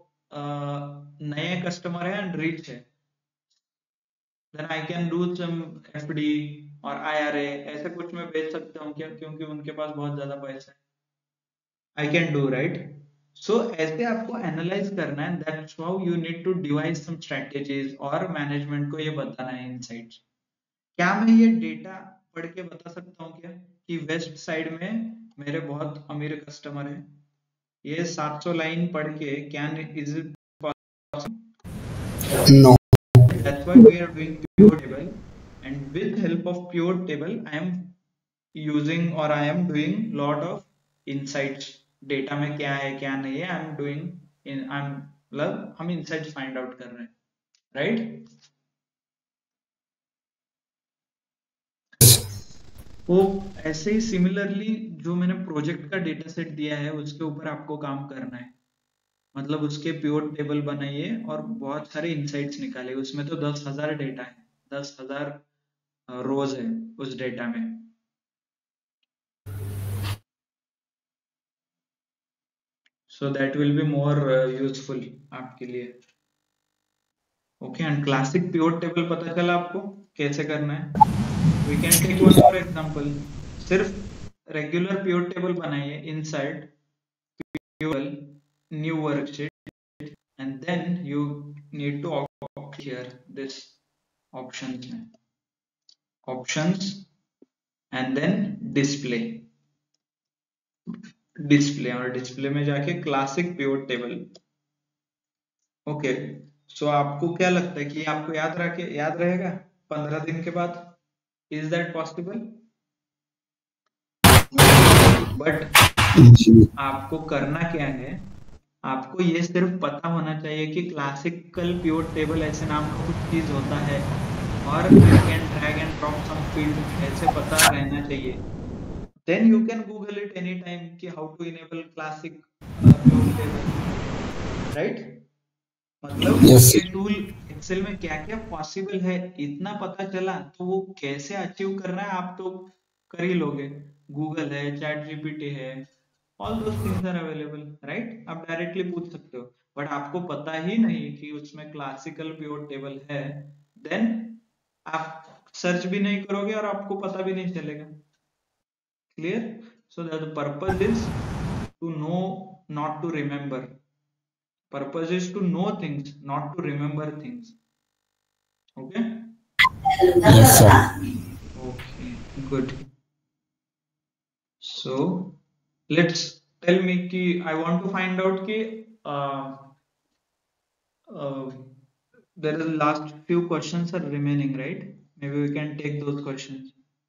नए कस्टमर है एंड रिच है, then I can do some FD और आईआरए, ऐसे कुछ मैं बेच सकता हूँ क्या, क्योंकि उनके पास बहुत ज्यादा पैसा है, I can do, right. So ऐसे आपको एनालाइज करना है, that's how you need to devise some strategies, और मैनेजमेंट को ये बताना है इनसाइट्स। क्या मैं ये डेटा पढ़ के बता सकता हूँ क्या कि वेस्ट साइड में मेरे बहुत अमीर कस्टमर है, ये 700 लाइन पढ़ के can is it No. that's why we are doing pivot table, and with help of pivot table I am using or I am doing lot of insights, data में क्या है क्या नहीं है, I am doing in I am मतलब हम insights find out कर रहे हैं, राइट? वो ऐसे ही सिमिलरली जो मैंने प्रोजेक्ट का डेटा सेट दिया है उसके ऊपर आपको काम करना है, मतलब उसके पिवट टेबल बनाइए और बहुत सारे इंसाइट्स निकालिए। उसमें तो 10,000 डेटा है, 10,000 रोज है उस डेटा में। So that will be more useful आपके लिए। Okay, and classic pivot table पता चला आपको कैसे करना है? We can take one more example. सिर्फ रेगुलर पिवट टेबल बनाइए, inside pivot new worksheet, and then you need to opt here this options में, options and then display, display, और डिस्प्ले में जाके classic pivot table. Okay, so आपको क्या लगता है कि आपको याद रहेगा 15 दिन के बाद? Is that possible? बट आपको करना क्या है, आपको ये सिर्फ पता होना चाहिए कि क्लासिकल पिवट टेबल ऐसे नाम का कुछ चीज होता है, और I can drag and drop some field, ऐसे पता रहना चाहिए। Then you can Google it any time कि how to enable classic pivot table, right? मतलब Yes. ये टूल एक्सेल में क्या क्या पॉसिबल है इतना पता चला, तो वो कैसे अचीव करना है आप तो कर ही लोगे। गूगल है, चैट जीपीटी है, all those things are available, right? आप डायरेक्टली पूछ सकते हो, बट आपको पता ही नहीं कि उसमें क्लासिकल पिवट टेबल है, देन आप सर्च भी नहीं करोगे और आपको पता भी नहीं चलेगा। Clear? So that the purpose is to know, not to remember. Purpose is to know things, not to remember things. Okay? Yes, sir. Okay, good. So let's tell me कि I want to find out कि uh, there is last few questions are remaining, right? Maybe we can take those questions.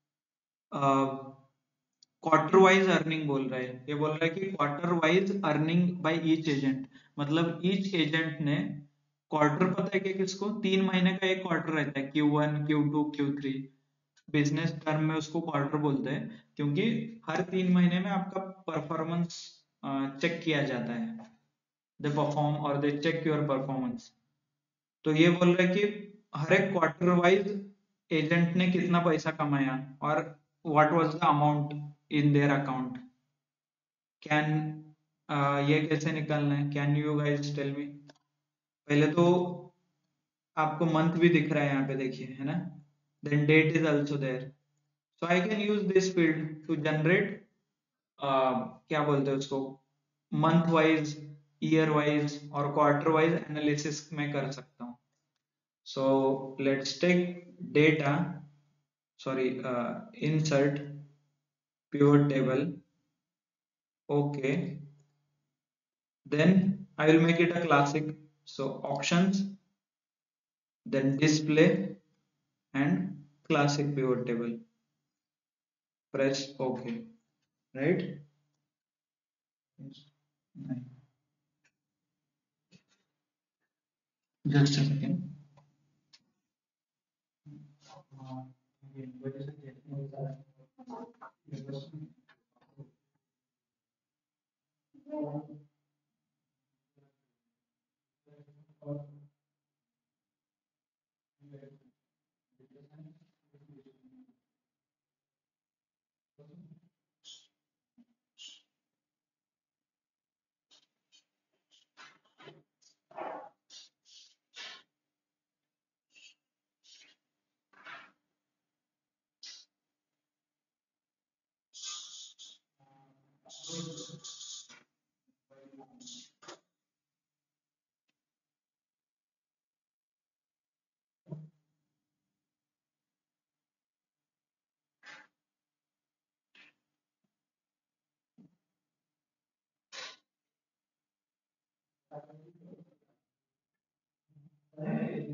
Quarter wise earning बोल रहा है, ये बोल रहा है कि quarter wise earning by each agent, मतलब ईच एजेंट ने क्वार्टर, पता है कि किसको 3 महीने का एक क्वार्टर रहता है, Q1 Q2 Q3, business term में उसको क्वार्टर बोलते हैं, क्योंकि हर 3 महीने में आपका परफॉर्मेंस चेक किया जाता है, दे परफॉर्म और दे चेक योर परफॉर्मेंस। तो ये बोल रहा है कि हर एक क्वार्टर वाइज एजेंट ने कितना पैसा कमाया और what was the amount in their account. Can ये कैसे निकालना है? Can you guys tell me? पहले तो आपको मंथ भी दिख रहा है यहाँ पे, देखिए, है ना? Then date is also there, so I can use this field to generate क्या बोलते हैं उसको, मंथ वाइज, ईयर वाइज और क्वार्टर वाइज एनालिसिस में कर सकता हूँ। So let's take data, sorry, insert pivot table. Okay, then I will make it a classic. So options, then display and classic pivot table. Press OK, right? Just a second.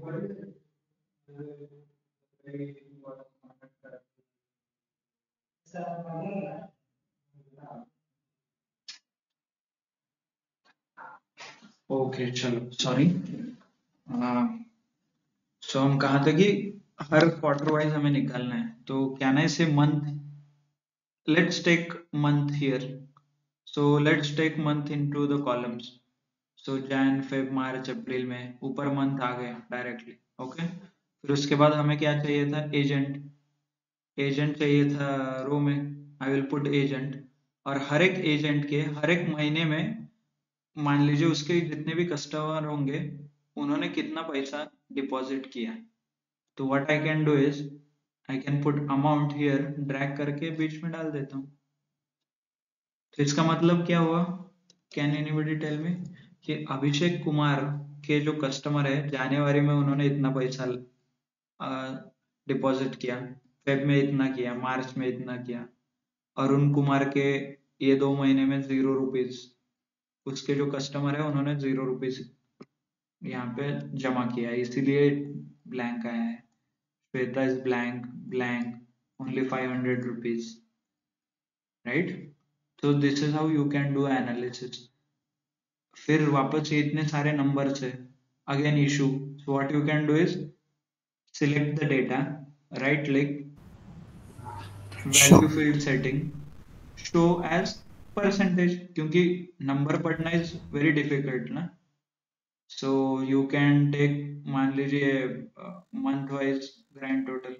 Okay चलो sorry. So हम कहा था कि हर quarter wise हमें निकालना है, तो can I say month, let's take month here, so let's take month into the columns. So Jan Feb March April में ऊपर मंथ आ गए डायरेक्टली। ओके, फिर उसके बाद हमें क्या चाहिए था, एजेंट। एजेंट चाहिए था रो में, आई विल पुट एजेंट। और हर एक एजेंट के हर एक महीने में मान लीजिए उसके जितने भी कस्टमर होंगे उन्होंने कितना पैसा डिपॉजिट किया। तो what I can do is I can put amount here, drag करके बीच में डाल देता हूँ। तो इसका मतलब क्या हुआ, कैन एनीबॉडी टेल मी कि अभिषेक कुमार के जो कस्टमर है जनवरी में उन्होंने इतना पैसा डिपॉजिट किया, फेब में इतना किया, मार्च में इतना किया। अरुण कुमार के ये 2 महीने में 0 रुपीज, उसके जो कस्टमर है उन्होंने 0 रुपीज यहाँ पे जमा किया, इसीलिए ब्लैंक आया है। Shweta is blank blank only 500 rupees, right. तो this is how you can do analysis. फिर वापस ये इतने सारे नंबर्स है, again issue. So what you can do is select the data, right click, value Sure. Field setting, show as percentage, क्योंकि number पढ़ना is very difficult ना। So you can take, मान लीजिए month wise grand total.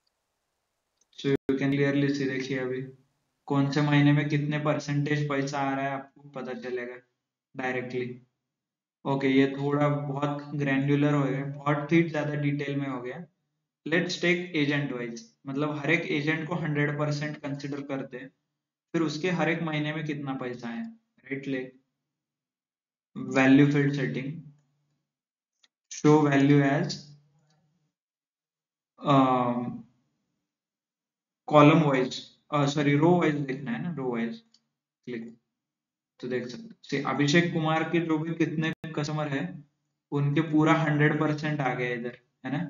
So you can clearly see, देखिए अभी कौन से महीने में कितने परसेंटेज पैसा आ रहा है आपको पता चलेगा डायरेक्टली। ओके, ये थोड़ा बहुत ग्रैन्युलर हो गया, बहुत ही ज्यादा डिटेल में हो गया। लेट्स टेक एजेंट वाइज, मतलब हर एक एजेंट को 100% कंसिडर करते हैं, फिर उसके हर एक महीने में कितना पैसा है, राइट। ले value field setting, show value as column wise, sorry row wise देखना है ना, रो वाइज क्लिक। तो देख सकते हैं अभिषेक कुमार के जो भी कितने कस्टमर है उनके पूरा 100% आ गया इधर, है ना।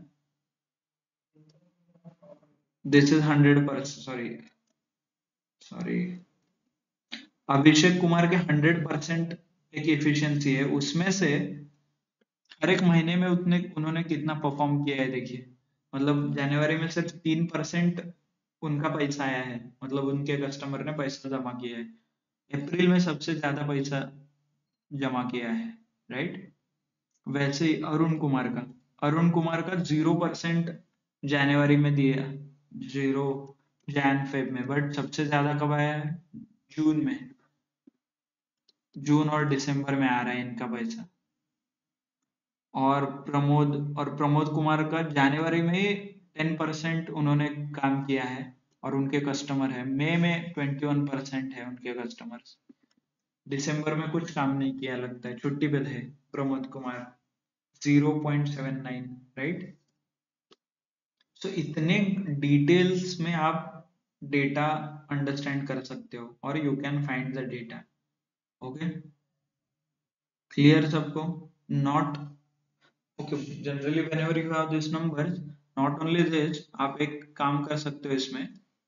This is 100%, sorry sorry, Abhishek Kumar के 100% एक एफिशिएंसी है, उसमें से हर एक महीने में उतने उन्होंने कितना परफॉर्म किया है देखिए। मतलब जनवरी में सिर्फ 3% उनका पैसा आया है, मतलब उनके कस्टमर ने पैसा जमा किया है। अप्रैल में सबसे ज्यादा पैसा जमा किया है, राइट। वैसे ही अरुण कुमार का 0% जनवरी में दिया, 0 जैन फेब में, बट सबसे ज्यादा कब आया है, जून में। जून और दिसंबर में आ रहा है इनका पैसा। और प्रमोद कुमार का जनवरी में ही 10% उन्होंने काम किया है और उनके कस्टमर है। मई में 21% है उनके कस्टमर्स। दिसंबर में कुछ काम नहीं किया लगता है, छुट्टी पे थे प्रमोद कुमार, 0.79, राइट। सो इतने डिटेल्स में आप डेटा अंडरस्टैंड कर सकते हो और you can find the data. Okay, clear सबको। Not okay, generally whenever you have this numbers, not only this, आप एक काम कर सकते हो इसमें।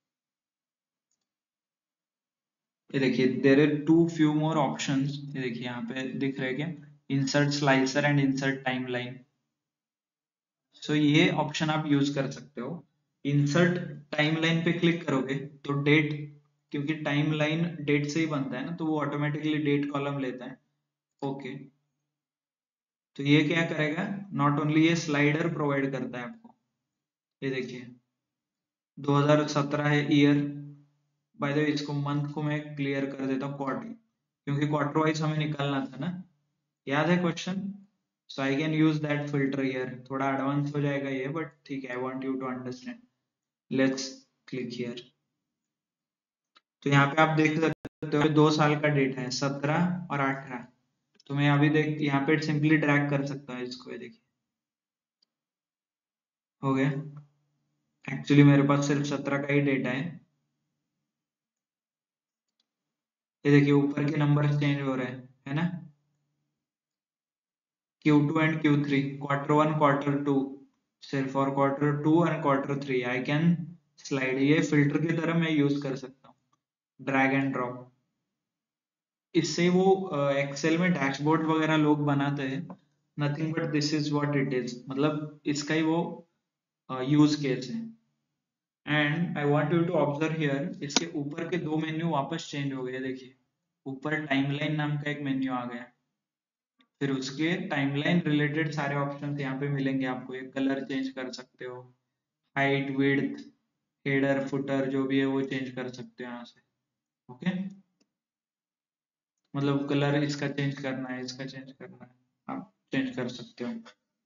ये देखिए there are two few more options, ये देखिए यहाँ पे दिख रहे क्या, insert slicer and insert timeline। सो ये ऑप्शन आप यूज कर सकते हो। इंसर्ट टाइमलाइन पे क्लिक करोगे तो डेट, क्योंकि टाइमलाइन डेट से ही बनता है ना, तो वो ऑटोमेटिकली डेट कॉलम लेता है। ओके, तो ये क्या करेगा, नॉट ओनली ये स्लाइडर प्रोवाइड करता है आपको। ये देखिए 2017 है ईयर, बाय द वे इसको मंथ को मैं क्लियर कर देता हूँ क्वार्टर, क्योंकि क्वार्टर वाइज हमें निकालना था ना, याद है question. So I can use that filter here, थोड़ा एडवांस हो जाएगा ये, बट ठीक है, I want you to understand. Let's click here. तो यहाँ पे आप देख सकते हो 2 साल का डेटा है, 17 और 18। तो मैं अभी देख यहाँ पे सिंपली ड्रैग कर सकता हूँ इसको, ये देखिए हो गया। एक्चुअली मेरे पास सिर्फ 17 का ही डेटा है। ये देखिए ऊपर के नंबर चेंज हो रहे हैं, है ना। Q2 and Q3, quarter 1, quarter 2, say for quarter 2 and quarter 3 I can slide, ये filter की तरह मैं use कर सकता हूँ, drag and drop। इससे वो एक्सेल में डैशबोर्ड वगैरह लोग बनाते हैं, nothing but this is what it is, मतलब इसका ही वो यूज केस है। And I want you to observe here, इसके ऊपर के दो मेन्यू वापस चेंज हो गए, देखिए ऊपर टाइमलाइन नाम का एक मेन्यू आ गया, फिर उसके टाइमलाइन रिलेटेड सारे ऑप्शन यहाँ पे मिलेंगे आपको, ये कलर चेंज कर सकते हो, हाइट विड्थ हेडर फुटर जो भी है वो चेंज कर सकते हो यहाँ से। ओके, मतलब कलर इसका चेंज करना है, इसका चेंज करना है, आप चेंज कर सकते हो।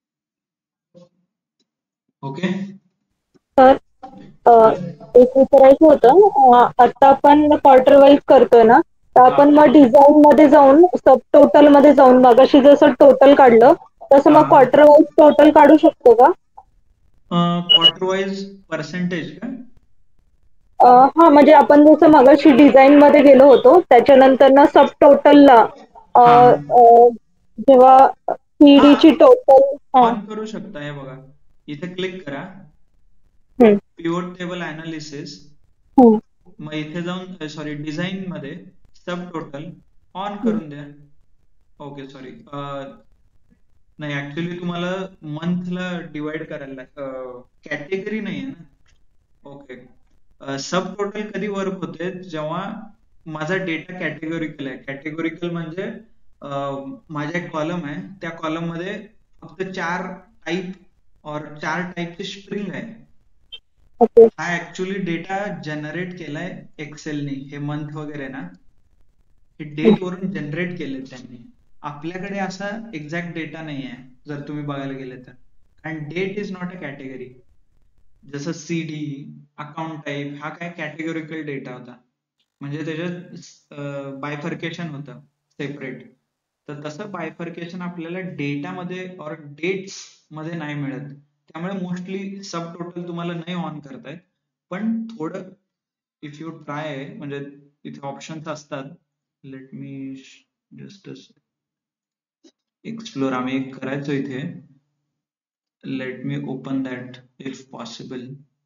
ओके, तर एक विचारायचं होतं, आता आपण क्वार्टर वाईज करतोय ना, तर आपण मग डिझाईन मध्ये जाऊन सब टोटल मध्ये जाऊन मगाशी जसं टोटल काढलं तसं मग क्वार्टर वाईज टोटल काढू शकतो का? क्वार्टर वाइज परसेंटेज का? हा, म्हणजे आपण जसं मगाशी डिझाईन मध्ये गेलो होतो त्याच्यानंतर ना सब टोटलला हाँ जेव्हा हाँ, पीडीची टोटल ऑन करू शकता है बघा, इथे क्लिक करा, पिव्होट टेबल एनालिसिस, मग इथे जाऊन सॉरी डिझाईन मध्ये सब टोटल ऑन करून द्या। ओके सॉरी, नाही ऍक्च्युली तुम्हाला मंथला डिवाइड करायला, कॅटेगरी नाही आहे ना। ओके, सब टोटल कधी वर्क होते, जेव्हा माझा डेटा कॅटेगोरिकल आहे, कॅटेगोरिकल म्हणजे माझा एक कॉलम आहे, त्या कॉलम मध्ये फक्त 4 टाईप और 4 टाईपचे स्ट्रिंग आहे, हा ऍक्च्युली डेटा जनरेट केलाय एक्सेलने, हे मंथ वगैरे ना हे डेट वरून जनरेट केले त्यांनी, आपल्याकडे असा एक्झॅक्ट डेटा नाही आहे जर तुम्ही बघायला गेले तर, कारण date is not a category, जसं सीडी अकाउंट टाईप हा काय कॅटेगोरिकल डेटा होता, म्हणजे त्याच्यात बायफर्केशन होतं सेपरेट, तर तसं बायफर्केशन आपल्याला डेटामध्ये और डेट्स मध्ये नाही मिळत, त्यामुळे मोस्टली सब टोटल तुम्हाला नाही ऑन करतायत, पण थोडं इफ यू ट्राय, म्हणजे इथे ऑप्शन्स असतात, लेट मी जस्ट एक्सप्लोर, आम्ही एक करायचो इथे, let me open that if possible,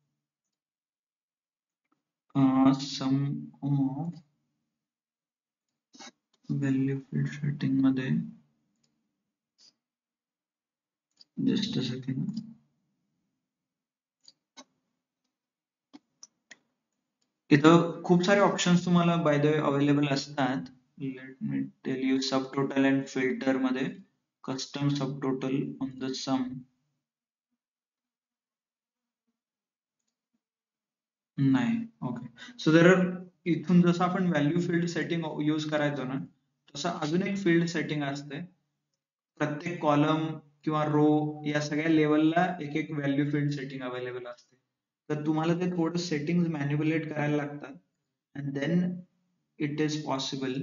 sum value field setting मध्ये, जस्ट अ सेकंड, इथं खूप सारे ऑप्शन्स तुम्हाला बाय द वे अवेलेबल असतात, let me tell you, subtotal and filter मध्ये custom subtotal on the sum, नाही, okay, so there are, इथून जसं आपण व्हॅल्यू फील्ड सेटिंग यूज करायचो ना, तसं अजून एक फील्ड सेटिंग असते, प्रत्येक कॉलम किंवा रो या सगळ्या लेवलला एक एक व्हॅल्यू फील्ड सेटिंग अवेलेबल असते, तर तुम्हाला ते थोडं सेटिंग मॅन्युप्युलेट करायला लागतात, and then it is possible.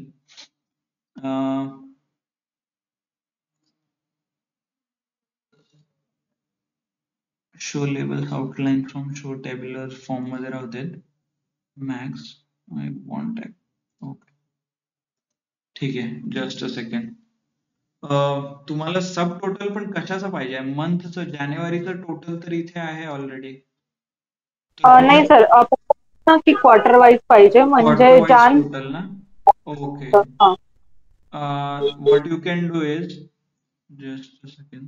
Show labels outline from show tabular form मध्ये राहते, मॅक्स आय वॉन्ट, ओके ठीक आहे, जस्ट अ सेकंड, तुम्हाला सब टोटल पण कशाचं पाहिजे, मंथचं, जानेवारीचं टोटल तर इथे आहे ऑलरेडी, नाही सर, आपण की क्वार्टर वाईज पाहिजे, क्वार्टर म्हणजे वाइज टोटल ना, okay, what you can do is, just a second,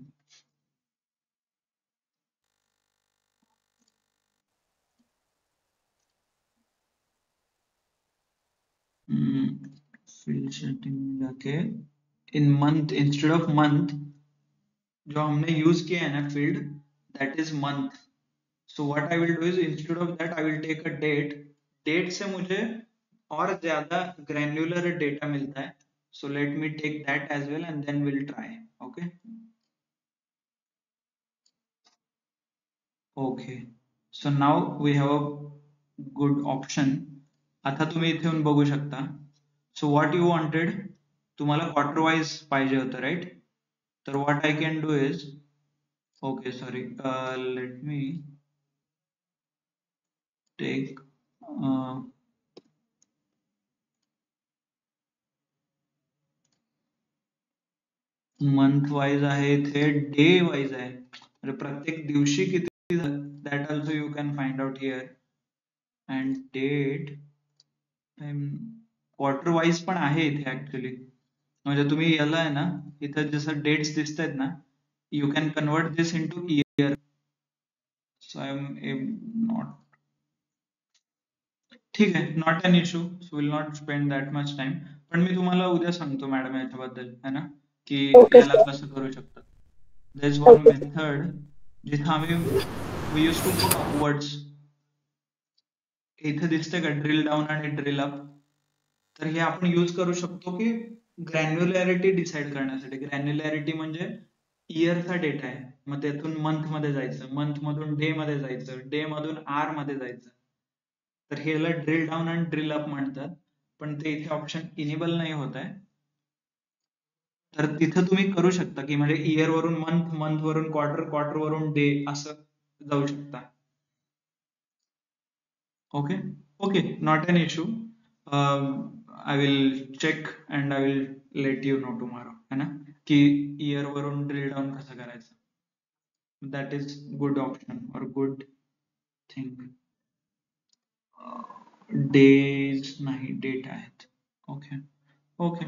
field setting में जाके in month, instead of month जो हमने यूज किया है ना field, that is month, so what I will do is, instead of that I will take a date, date से मुझे और ज्यादा ग्रैन्युलर डेटा मिलता है, so let me take that as well and then we'll try, okay, okay, so now we have a good option, आता तुम्ही इथे येऊन बघू शकता, so what you wanted, तुम्हाला क्वार्टर वाइज पाहिजे होतं, राईट, तर what I can do is, okay sorry, let me take month wise आहे, इथे डे वाईज आहे, म्हणजे प्रत्येक दिवशी किती, that also you can find out here. And date quarter wise पण आहे इथे ऍक्च्युली. म्हणजे तुम्ही याला आहे ना, इथं जसं डेट्स दिसत आहेत ना, you can convert this into year. So I am not, ठीक आहे, not an issue, so will not spend that much time. पण मी तुम्हाला उद्या सांगतो मॅडम याच्याबद्दल, है ना, की ओके याला सर. कसं करू शकतात. There is one okay. Method जिथं आम्ही we use to put upwards. इथे दिसतंय का ड्रिल डाऊन आणि ड्रिल अप. तर हे आपण यूज करू शकतो की ग्रॅन्युलॅरिटी डिसाईड करण्यासाठी. ग्रॅन्युलॅरिटी म्हणजे इयरचा डेटा आहे, मग त्यातून मंथ मध्ये जायचं, मंथ मधून डे मध्ये जायचं, डे मधून आर मध्ये जायचं. तर ह्याला ड्रिल डाऊन आणि ड्रिल अप म्हणतात, पण ते इथे ऑप्शन इनेबल नाही होत आहे. तर तिथं तुम्ही करू शकता की म्हणजे इयर वरून मंथ, मंथ वरून क्वार्टर, क्वार्टर वरून डे असं जाऊ शकता. Okay okay, not an issue. I will check and I will let you know tomorrow, है ना, की इयर वरून ड्रिल डाऊन कसं करायचं. दॅट इज गुड ऑप्शन और गुड थिंग. डेज नाही, डेट आहेत. Okay okay,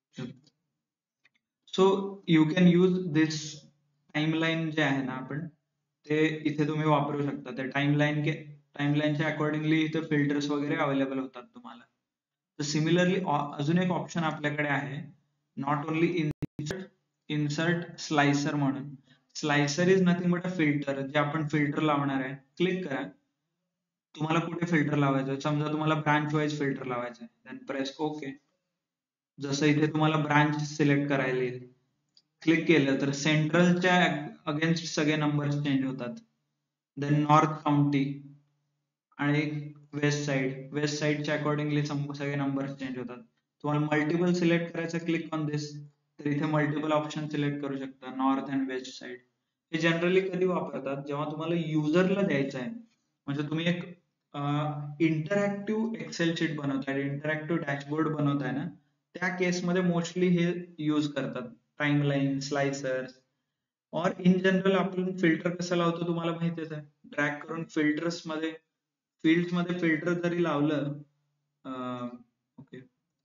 so you can use this timeline जे आहे ना, आपण ते इथे तुम्ही वापरू शकता. त्या टाइमलाईनच्या अकॉर्डिंगली इथे फिल्टर्स वगैरे अवेलेबल होतात तुम्हाला. तर सिमिलरली अजून एक ऑप्शन आपल्याकडे आहे, नॉट ओनली इन्सर्ट स्लायसर म्हणून. Slicer is nothing but a filter. जे आपण फिल्टर लावणार आहे, क्लिक करा. तुम्हाला कुठे फिल्टर लावायचं, समजा तुम्हाला ब्रांच वाईज फिल्टर लावायचं आहे, देन प्रेस ओके. जसं इथे तुम्हाला ब्रांच सिलेक्ट करायला येईल, क्लिक केलं तर सेंट्रलच्या अगेन्स्ट सगळे नंबर्स चेंज होतात. देन नॉर्थ काउंटी आणि वेस्ट साइडच्या अकॉर्डिंगली सगळे नंबर्स चेंज होतात. तुम्हाला मल्टिपल सिलेक्ट करायचं, क्लिक ऑन दिस, तर इथे मल्टिपल ऑप्शन सिलेक्ट करू शकता, नॉर्थ अँड वेस्ट साइड. हे जनरली कधी वापरतात, जेव्हा तुम्हाला युजरला द्यायचं आहे, म्हणजे तुम्ही एक इंटरॅक्टिव्ह एक्सेल शीट बनवताय, इंटरॅक्टिव्ह डॅशबोर्ड बनवताय ना, त्या केसमध्ये मोस्टली हे यूज करतात, टाइमलाईन, स्लायसर्स. और इन जनरल आपण फिल्टर कसं लावतो तुम्हाला माहितीच आहे, ड्रॅग करून फिल्टर्स मध्ये, फील्ड्स मध्ये फिल्टर जरी लावलं, ओके,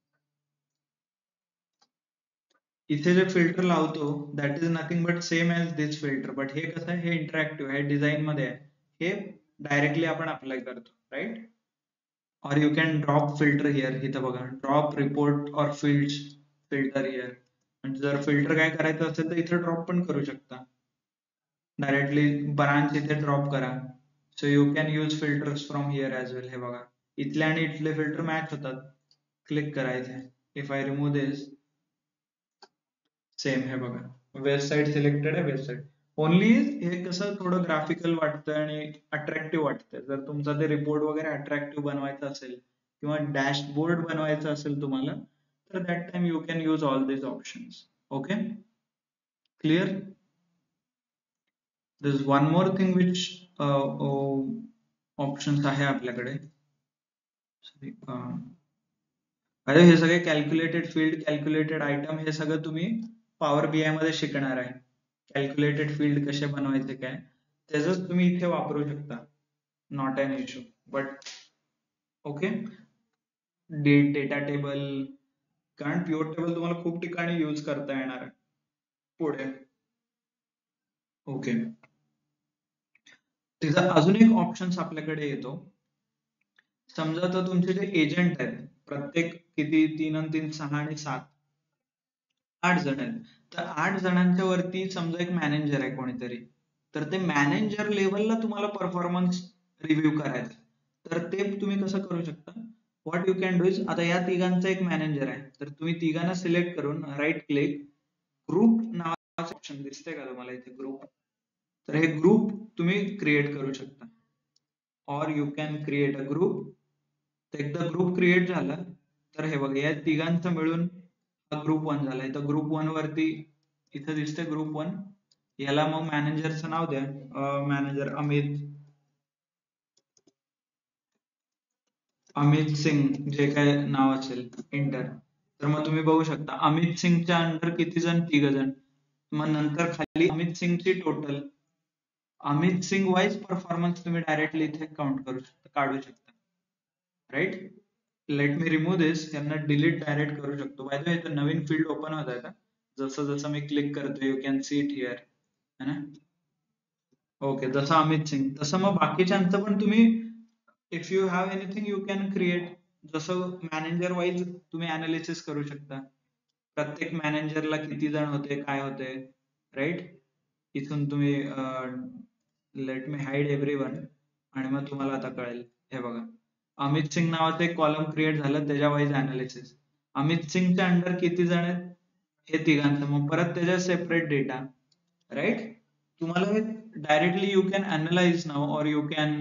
इथे जे फिल्टर लावतो that is nothing but same as this filter, but हे कसं आहे, हे इंटरॅक्टिव्ह आहे, डिझाईन मध्ये आहे, हे डायरेक्टली आपण अप्लाय करतो, राईट. और you can drop filter here, इथं बघा, ड्रॉप रिपोर्ट और फील्ड्स फिल्टर हिअर. म्हणजे जर फिल्टर काय करायचं असेल तर इथे ड्रॉप पण करू शकता, डायरेक्टली ब्रांच इथे ड्रॉप करा. So you can use filters from here as well. हे बघा, इथले आणि इथले फिल्टर मॅच होतात, क्लिक करायचे. If I remove this, same, हे बघा, वेस्ट साइड सिलेक्टेड आहे, वेस्ट साइड ओनली. हे कसं थोडं ग्राफिकल वाटतं आणि अट्रॅक्टिव्ह वाटतं. जर तुमचा ते रिपोर्ट वगैरे अट्रॅक्टिव्ह बनवायचा असेल किंवा डॅशबोर्ड बनवायचा असेल तुम्हाला, तर that time you can use all this options. Okay, clear. There's one more thing which options आहे आपल्याकडे. अरे हे सगळे कॅल्क्युलेटेड फील्ड, कॅल्क्युलेटेड आयटम, हे सगळं तुम्ही पॉवर बीआय मध्ये शिकणार आहे. कॅल्क्युलेटेड फील्ड कसे बनवायचे काय, त्याच तुम्ही इथे वापरू शकता, not an issue. But okay, data table, कारण प्युअर टेबल तुम्हाला खूप ठिकाणी यूज करता येणार आहे पुढे. ओके, तिचा अजून एक ऑप्शन आपल्याकडे येतो. समजा तर तुमचे जे एजंट आहेत, प्रत्येक किती, 3 आणि 3 6 आणि 7, 8 जण आहेत. तर 8 जणांच्या वरती समजा एक मॅनेजर आहे कोणीतरी, तर ते मॅनेजर लेवलला तुम्हाला परफॉर्मन्स रिव्ह्यू करायचं. तर ते तुम्ही कसं करू शकता, what you can do is, आता या तिघांचा एक मॅनेजर आहे, तर तुम्ही तिघांना सिलेक्ट करून राईट क्लिक, ग्रुप नावाचं ऑप्शन दिसतंय का तुम्हाला इथे, ग्रुप. तर हे ग्रुप तुम्ही क्रिएट करू शकता, और you can create a group. एकदा ग्रुप क्रिएट झाला तर हे बघा, या तिघांचं मिळून हा ग्रुप 1 झालाय. तर ग्रुप 1 वरती इथं दिसतंय ग्रुप 1, याला मग मॅनेजरचं नाव द्या, मॅनेजर अमित सिंग, जे काय नाव असेल, एंटर. तर मग तुम्ही बघू शकता अमित सिंगच्या अंडर किती जण, 3 जण. मग नंतर खाली अमित सिंगची total, Amit Singh wise performance तुम्ही डायरेक्टली इथे काउंट करू शकता, काढू शकता. Right, let me remove this, यांना डिलीट डायरेक्ट करू शकतो. बाय द वे इथं नवीन फील्ड ओपन होत आहे का? जसं जसं मी क्लिक करतो you can see it here, है ना. ओके, जसं अमित सिंग तसं मग बाकीच्यांचं पण तुम्ही if you have anything you can create. जसं मॅनेजर वाईज तुम्ही अनालिसिस करू शकता, प्रत्येक मॅनेजरला किती जण होते, काय होते. राईट, इथून तुम्ही लेट मी हाईड एव्हरीवन आणि मग तुम्हाला आता कळेल. हे बघा, अमित सिंग नावाचं एक कॉलम क्रिएट झालं, त्याच्या वाईज अनालिसिस. अमित सिंगच्या अंडर किती जण आहेत, हे तिघांचं, मग परत त्याच्या सेपरेट डेटा. राईट, तुम्हाला हे डायरेक्टली यू कॅन अनालाइज नाव और you can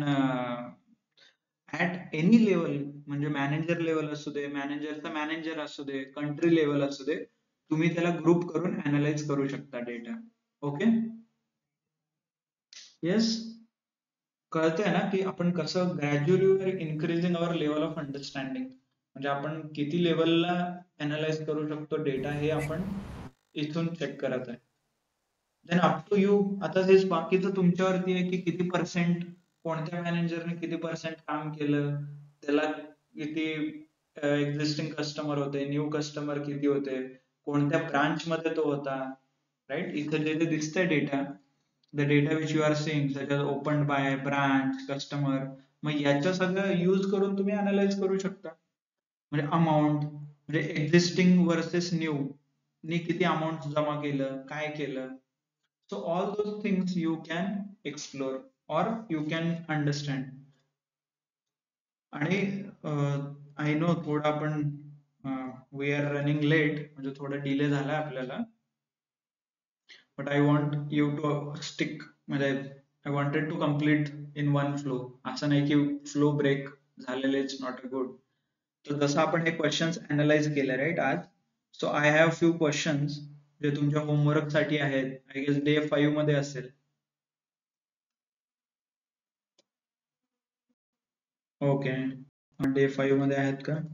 at any level, म्हणजे मॅनेजर लेवल असू दे, मॅनेजरचा मॅनेजर असू दे, कंट्री लेवल असू दे, तुम्ही त्याला ग्रुप करून अनालाइज करू शकता डेटा. ओके, येस, कळतंय ना की आपण कसं gradually increasing our level of understanding, म्हणजे आपण किती लेवलला अनालाइज करू शकतो डेटा, हे आपण इथून चेक करत आहे. देन अप टू यू, आता हे बाकीचं तुमच्यावरती आहे की किती पर्सेंट, कोणत्या मॅनेजरने किती पर्सेंट काम केलं, त्याला किती एक्झिस्टिंग कस्टमर होते, न्यू कस्टमर किती होते, कोणत्या ब्रांच मध्ये तो होता. राईट, इथं जे दिसतंय data, the data which you are seeing such as open by, branch, customer, मग याचं सगळं यूज करून तुम्ही अनालाइज करू शकता. म्हणजे अमाऊंट, म्हणजे एक्झिस्टिंग वर्सेस न्यू, नी किती अमाऊंट जमा केलं, काय केलं. So all those things you can explore or you can understand. आणि I know थोडं आपण we are running late, म्हणजे थोडं डिले झाला आपल्याला, but I want you to stick, म्हणजे I wanted to complete in one flow. असं नाही की फ्लो ब्रेक झालेले, इट्स नॉट अ गुड. तर जसं आपण हे क्वेश्चन्स अनालाइज केले राईट आज, so I have few questions जे तुमच्या होमवर्क साठी आहेत. आय गेस डे 5 मध्ये असेल. ओके, डे 5 मध्ये आहेत का?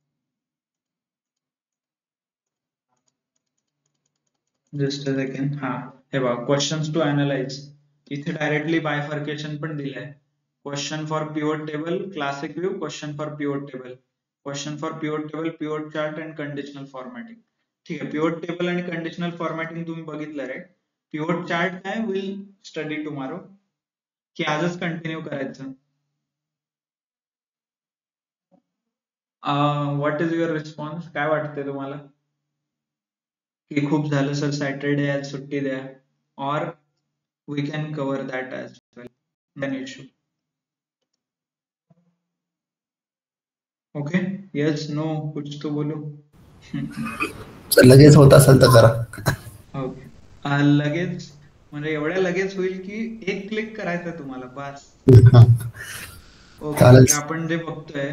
Just a second. हा, हे बघा, क्वेश्चन्स टू अनालाइज. इथे डायरेक्टली बायफर्केशन पण दिलंय. Question for pivot table, classic view, question for pivot table, question for pivot table, pivot chart and conditional formatting. ठीक आहे, पिव्होट टेबल आणि कंडिशनल फॉर्मॅटिंग तुम्ही बघितलं राईट. पिव्होट चार्ट काय, will study tomorrow, की आजच कंटिन्यू करायचं? व्हॉट इज युअर रिस्पॉन्स, काय वाटते तुम्हाला? की खूप झालं सर, सॅटरडे आज सुट्टी द्या, और we can cover that as well, not an issue. Okay, yes, no, कुछ तो बोलो. तर लगेच होत असेल तर करा. ओके, लगेच म्हणजे एवढ्या लगेच होईल की एक क्लिक करायचं तुम्हाला बस. ओके, चालेल. आपण जे बघतोय,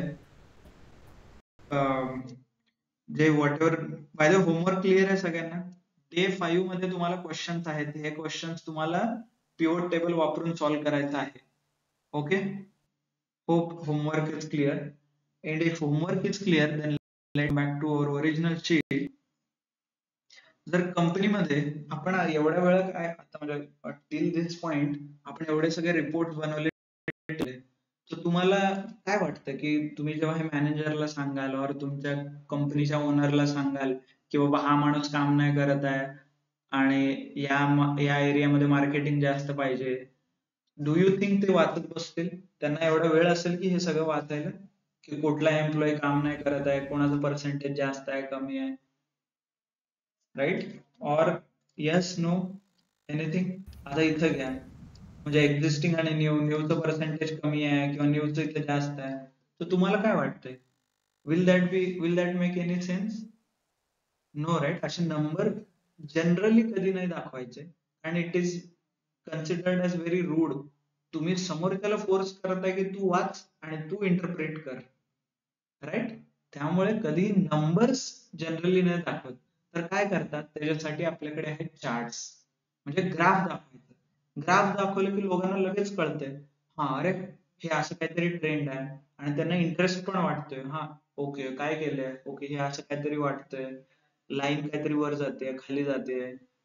जे whatever, by the homework clear आहे सगळ्यांना? डे 5 मध्ये तुम्हाला क्वेश्चन्स आहेत, हे क्वेश्चन्स तुम्हाला पिव्होट टेबल वापरून सॉल्व्ह करायचं आहे. Okay, hope homework is clear. And if homework is clear, then let's back to our original sheet. जर कंपनीमध्ये आपण एवढ्या वेळा काय, आता म्हणजे टिल दिस पॉइंट आपण एवढे सगळे रिपोर्ट बनवले, तर तुम्हाला काय वाटतं की तुम्ही जेव्हा हे मॅनेजरला सांगाल और तुमच्या कंपनीच्या ओनरला सांगाल की बाबा हा माणूस काम नाही करत आहे आणि या एरियामध्ये मार्केटिंग जास्त पाहिजे, डू यू थिंक ते वाचत बसतील? त्यांना एवढा वेळ असेल की हे सगळं वाचायला, की कुठला एम्प्लॉई काम नाही करत आहे, कोणाचं पर्सेंटेज जास्त आहे, कमी आहे? राईट, और यस, नो, एनिथिंग? आता इथं घ्या, म्हणजे एक्झिस्टिंग आणि न्यूचं पर्सेंटेज कमी आहे किंवा न्यूचं इथं जास्त आहे, तर तुम्हाला काय वाटतंय? Will that make any sense? No, right. असे नंबर जनरली कधी नाही दाखवायचे, and it is considered as very rude. तुम्ही समोरच्याला फोर्स करताय की तू वाच आणि तू इंटरप्रेट कर, राईट? त्यामुळे कधी नंबर्स जनरली नाही दाखवत. तर काय करतात, त्याच्यासाठी आपल्याकडे आहेत चार्ट्स, म्हणजे ग्राफ दाखवायचं. ग्राफ दाखवलं की लोकांना लगेच कळतंय, हा अरे हे असं काहीतरी ट्रेंड आहे, आणि त्यांना इंटरेस्ट पण वाटतोय. हा, ओके, काय केलंय, ओके, हे असं काहीतरी वाटतंय, लाईन काहीतरी वर जाते, खाली जाते,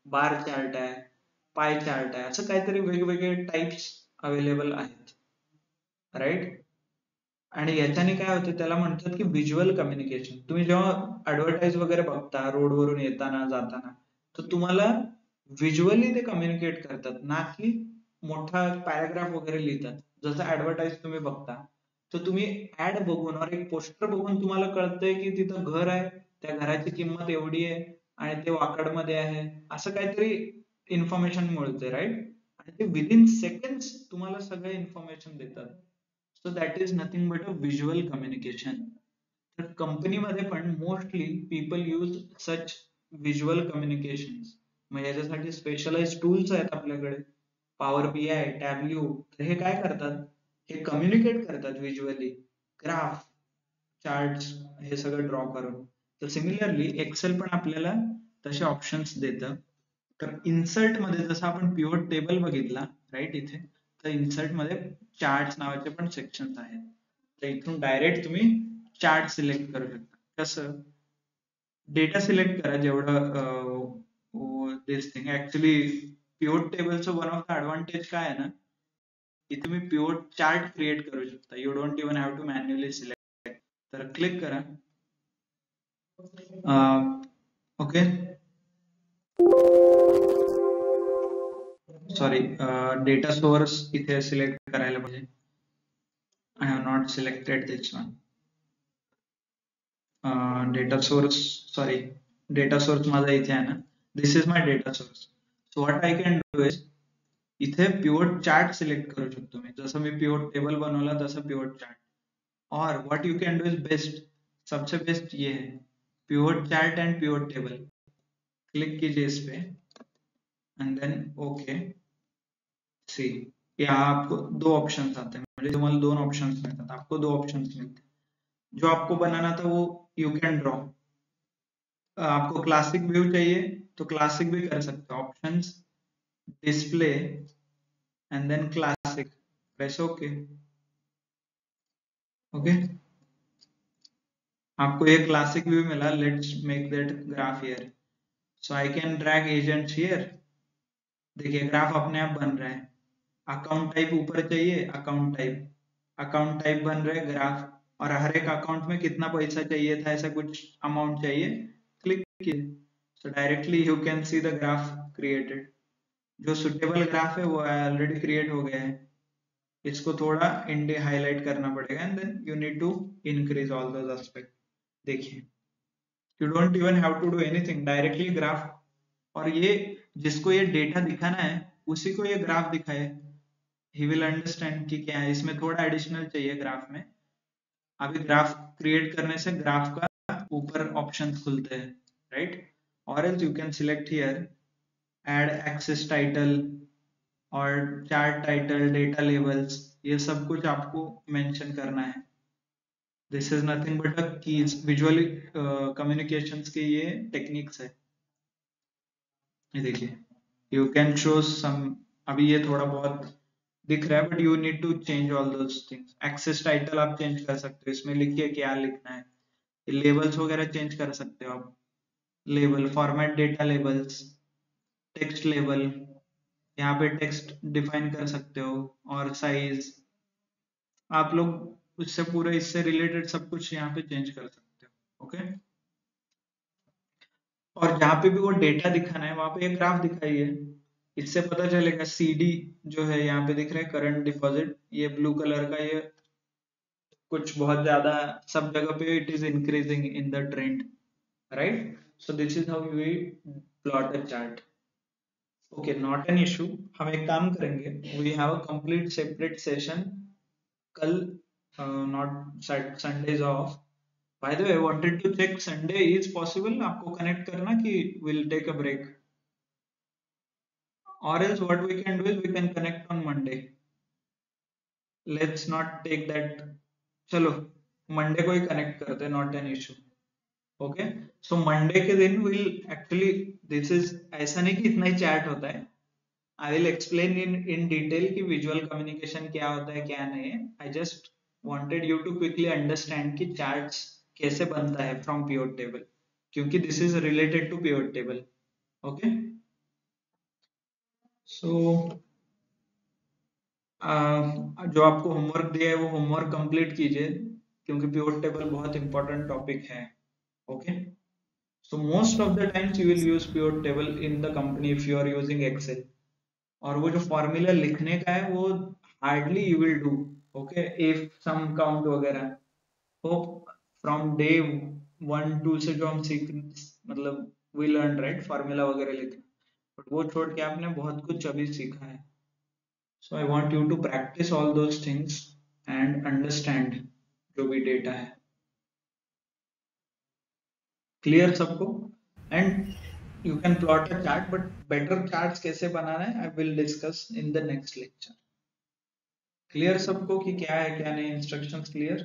बार चार्ट आहे, पाय चार्ट आहे, असं काहीतरी वेगवेगळे टाइप्स अवेलेबल आहेत, राईट. आणि याच्याने काय होतं, त्याला म्हणतात की व्हिज्युअल कम्युनिकेशन. तुम्ही जेव्हा ऍडव्हर्टाईज वगैरे बघता रोडवरून येताना जाताना, तर तुम्हाला व्हिज्युअली ते कम्युनिकेट करतात, ना की मोठा पॅराग्राफ वगैरे लिहितात. जसं ऍडव्हर्टाईज तुम्ही बघता, तर तुम्ही ऍड बघून और एक पोस्टर बघून तुम्हाला कळतंय की तिथं घर आहे, त्या घराची किंमत एवढी आहे आणि ते वाकडमध्ये आहे, असं काहीतरी इन्फॉर्मेशन मिळते, राईट. आणि ते विदिन सेकंड्स तुम्हाला सगळे इन्फॉर्मेशन देतात. So that is nothing but a visual communication. तर कंपनीमध्ये पण mostly people use such visual communication. मग याच्यासाठी स्पेशलाइज टूल्स आहेत आपल्याकडे, पॉवर BI, टॅब्ल्यू. तर हे काय करतात, हे कम्युनिकेट करतात व्हिज्युअली, ग्राफ, चार्ट्स, हे सगळं ड्रॉ करून. तर सिमिलरली एक्सेल पण आपल्याला तसे ऑप्शन्स देतं. तर इन्सर्ट मध्ये जसं आपण पिव्होट टेबल बघितला, राईट, इथे, तर इन्सर्ट मध्ये चार्ट्स नावाचे पण सेक्शन्स आहेत. तर इथून डायरेक्ट तुम्ही चार्ट सिलेक्ट करू शकता. कसं, डेटा सिलेक्ट करा जेवढं दिस थिंग. ऍक्च्युली पिव्होट टेबलचं वन ऑफ द ऍडव्हान्टेज काय आहे ना, की तुम्ही पिव्होट चार्ट क्रिएट करू शकता. You don't even have to manually select. तर क्लिक करा. ओके, सॉरी, डेटा सोर्स इथे सिलेक्ट करायला पाहिजे. I have not selected this one. Data source, sorry, data source माझा इथे आहे ना. This is my data source. So what I can do is, इथे pivot chart सिलेक्ट करू शकतो मी. जसं मी pivot table बनवला तसं pivot chart. और what you can do is best, सबसे बेस्ट ये है, pivot chart and pivot table. Click कीजिए इस पे एंड देन ओके. सी, यहाँ आपको दो ऑप्शंस आते हैं. मुझे तुम्हाला दोन ऑप्शंस मिळतात, आपको दो ऑप्शंस मिळते. जो आपको बनाना था वो यू कैन ड्रॉ. आपको क्लासिक व्यू चाहिए तो क्लासिक भी कर सकते हो. Options, display and then classic, press okay. Okay, आपको ये क्लासिक व्यू मिला. Let's make that graph here. So I can drag agents here. देखिए ग्राफ अपने आप बन रहा है. अकाउंट टाइप ऊपर चाहिए, अकाउंट टाइप बन रहे ग्राफ. और हर एक अकाउंट में कितना पैसा चाहिए था, ऐसा कुछ अमाउंट चाहिए, क्लिक कीजिए. So directly you can see the graph created. जो सुटेबल ग्राफ है वो ऑलरेडी क्रिएट हो गया है. इसको थोड़ा इंडी हाईलाइट करना पड़ेगा and then you need to increase all those aspect. देखिए, you don't even have to do anything, directly graph. और ये जिसको ये डेटा दिखाना है उसी को ये ग्राफ दिखाए. ही विल अंडरस्टैंड कि क्या है. इसमें थोड़ा एडिशनल चाहिए ग्राफ में. अभी ग्राफ क्रिएट करने से ग्राफ का ऊपर ऑप्शन खुलते हैं, राइट. और else you can select here add axis title और चार्ट टाइटल, डेटा लेवल्स, ये सब कुछ आपको मेंशन करना है. This is nothing but a keys. Visually communications के ये टेक्निक्स है. ये देखिए, यू कैन शो सम. अभी ये थोड़ा बहुत दिख रहा है but you need to change all those things. Axis title आप चेंज कर सकते हो, इसमें लिखिए क्या लिखना है. लेबल्स वगैरह चेंज कर सकते हो आप. Label, format data labels, text label, यहाँ पे टेक्स्ट डिफाइन कर सकते हो. और साइज, आप लोग उससे पूरे इससे रिलेटेड सब कुछ यहाँ पे चेंज कर सकते हो. ओके, और जहाँ पे भी वो डेटा दिखाना है वहां पे एक ग्राफ दिखाइए. इससे पता चलेगा. CD जो है यहाँ पे दिख रहा है, करंट डिपॉजिट, ये ब्लू कलर का, ये कुछ बहुत ज्यादा सब जगह पे it is increasing in the trend, right. So this is how we plot a chart. Okay, not an issue. हम एक काम करेंगे, we have a complete separate session कल. Not Sunday is off. By the way, wanted to check Sunday is possible आपको connect करना कि will take a break. Or else what we can do is we can connect on Monday. Let's not take that. चलो Monday को ही connect करते हैं, not an issue. Okay, so Monday के दिन विल एक्चुअली, दिस इज, ऐसा नहीं कि इतना ही चैट होता है. I will explain in detail कि विजुअल कम्युनिकेशन क्या होता है क्या नहीं है. I just wanted you to quickly understand कि चार्ट्स कैसे बनता है फ्रॉम पिवट टेबल, क्योंकि this is related to pivot table. Okay, so जो आपको होमवर्क दिया है वो होमवर्क कंप्लीट कीजिए, क्योंकि पिवट टेबल बहुत इंपॉर्टेंट टॉपिक है. Okay, so most of the times you will use pivot table in the company if you are using excel. और वो जो फॉर्मूला लिखने का है वो hardly you will do. Okay, if some count वगैरह तो फ्रॉम डे 1-2 से जो हम सीख, मतलब वी लर्न राइट फॉर्मूला वगैरह लिखना, बट वो छोड़ के आपने बहुत कुछ अभी सीखा है. So I want you to practice all those things and understand जो भी डेटा है. क्लियर सबको? And you can plot a chart, but better charts कैसे बनाना है I will discuss in the next lecture. Clear सबको कि क्या है क्या नहीं, इंस्ट्रक्शंस क्लियर?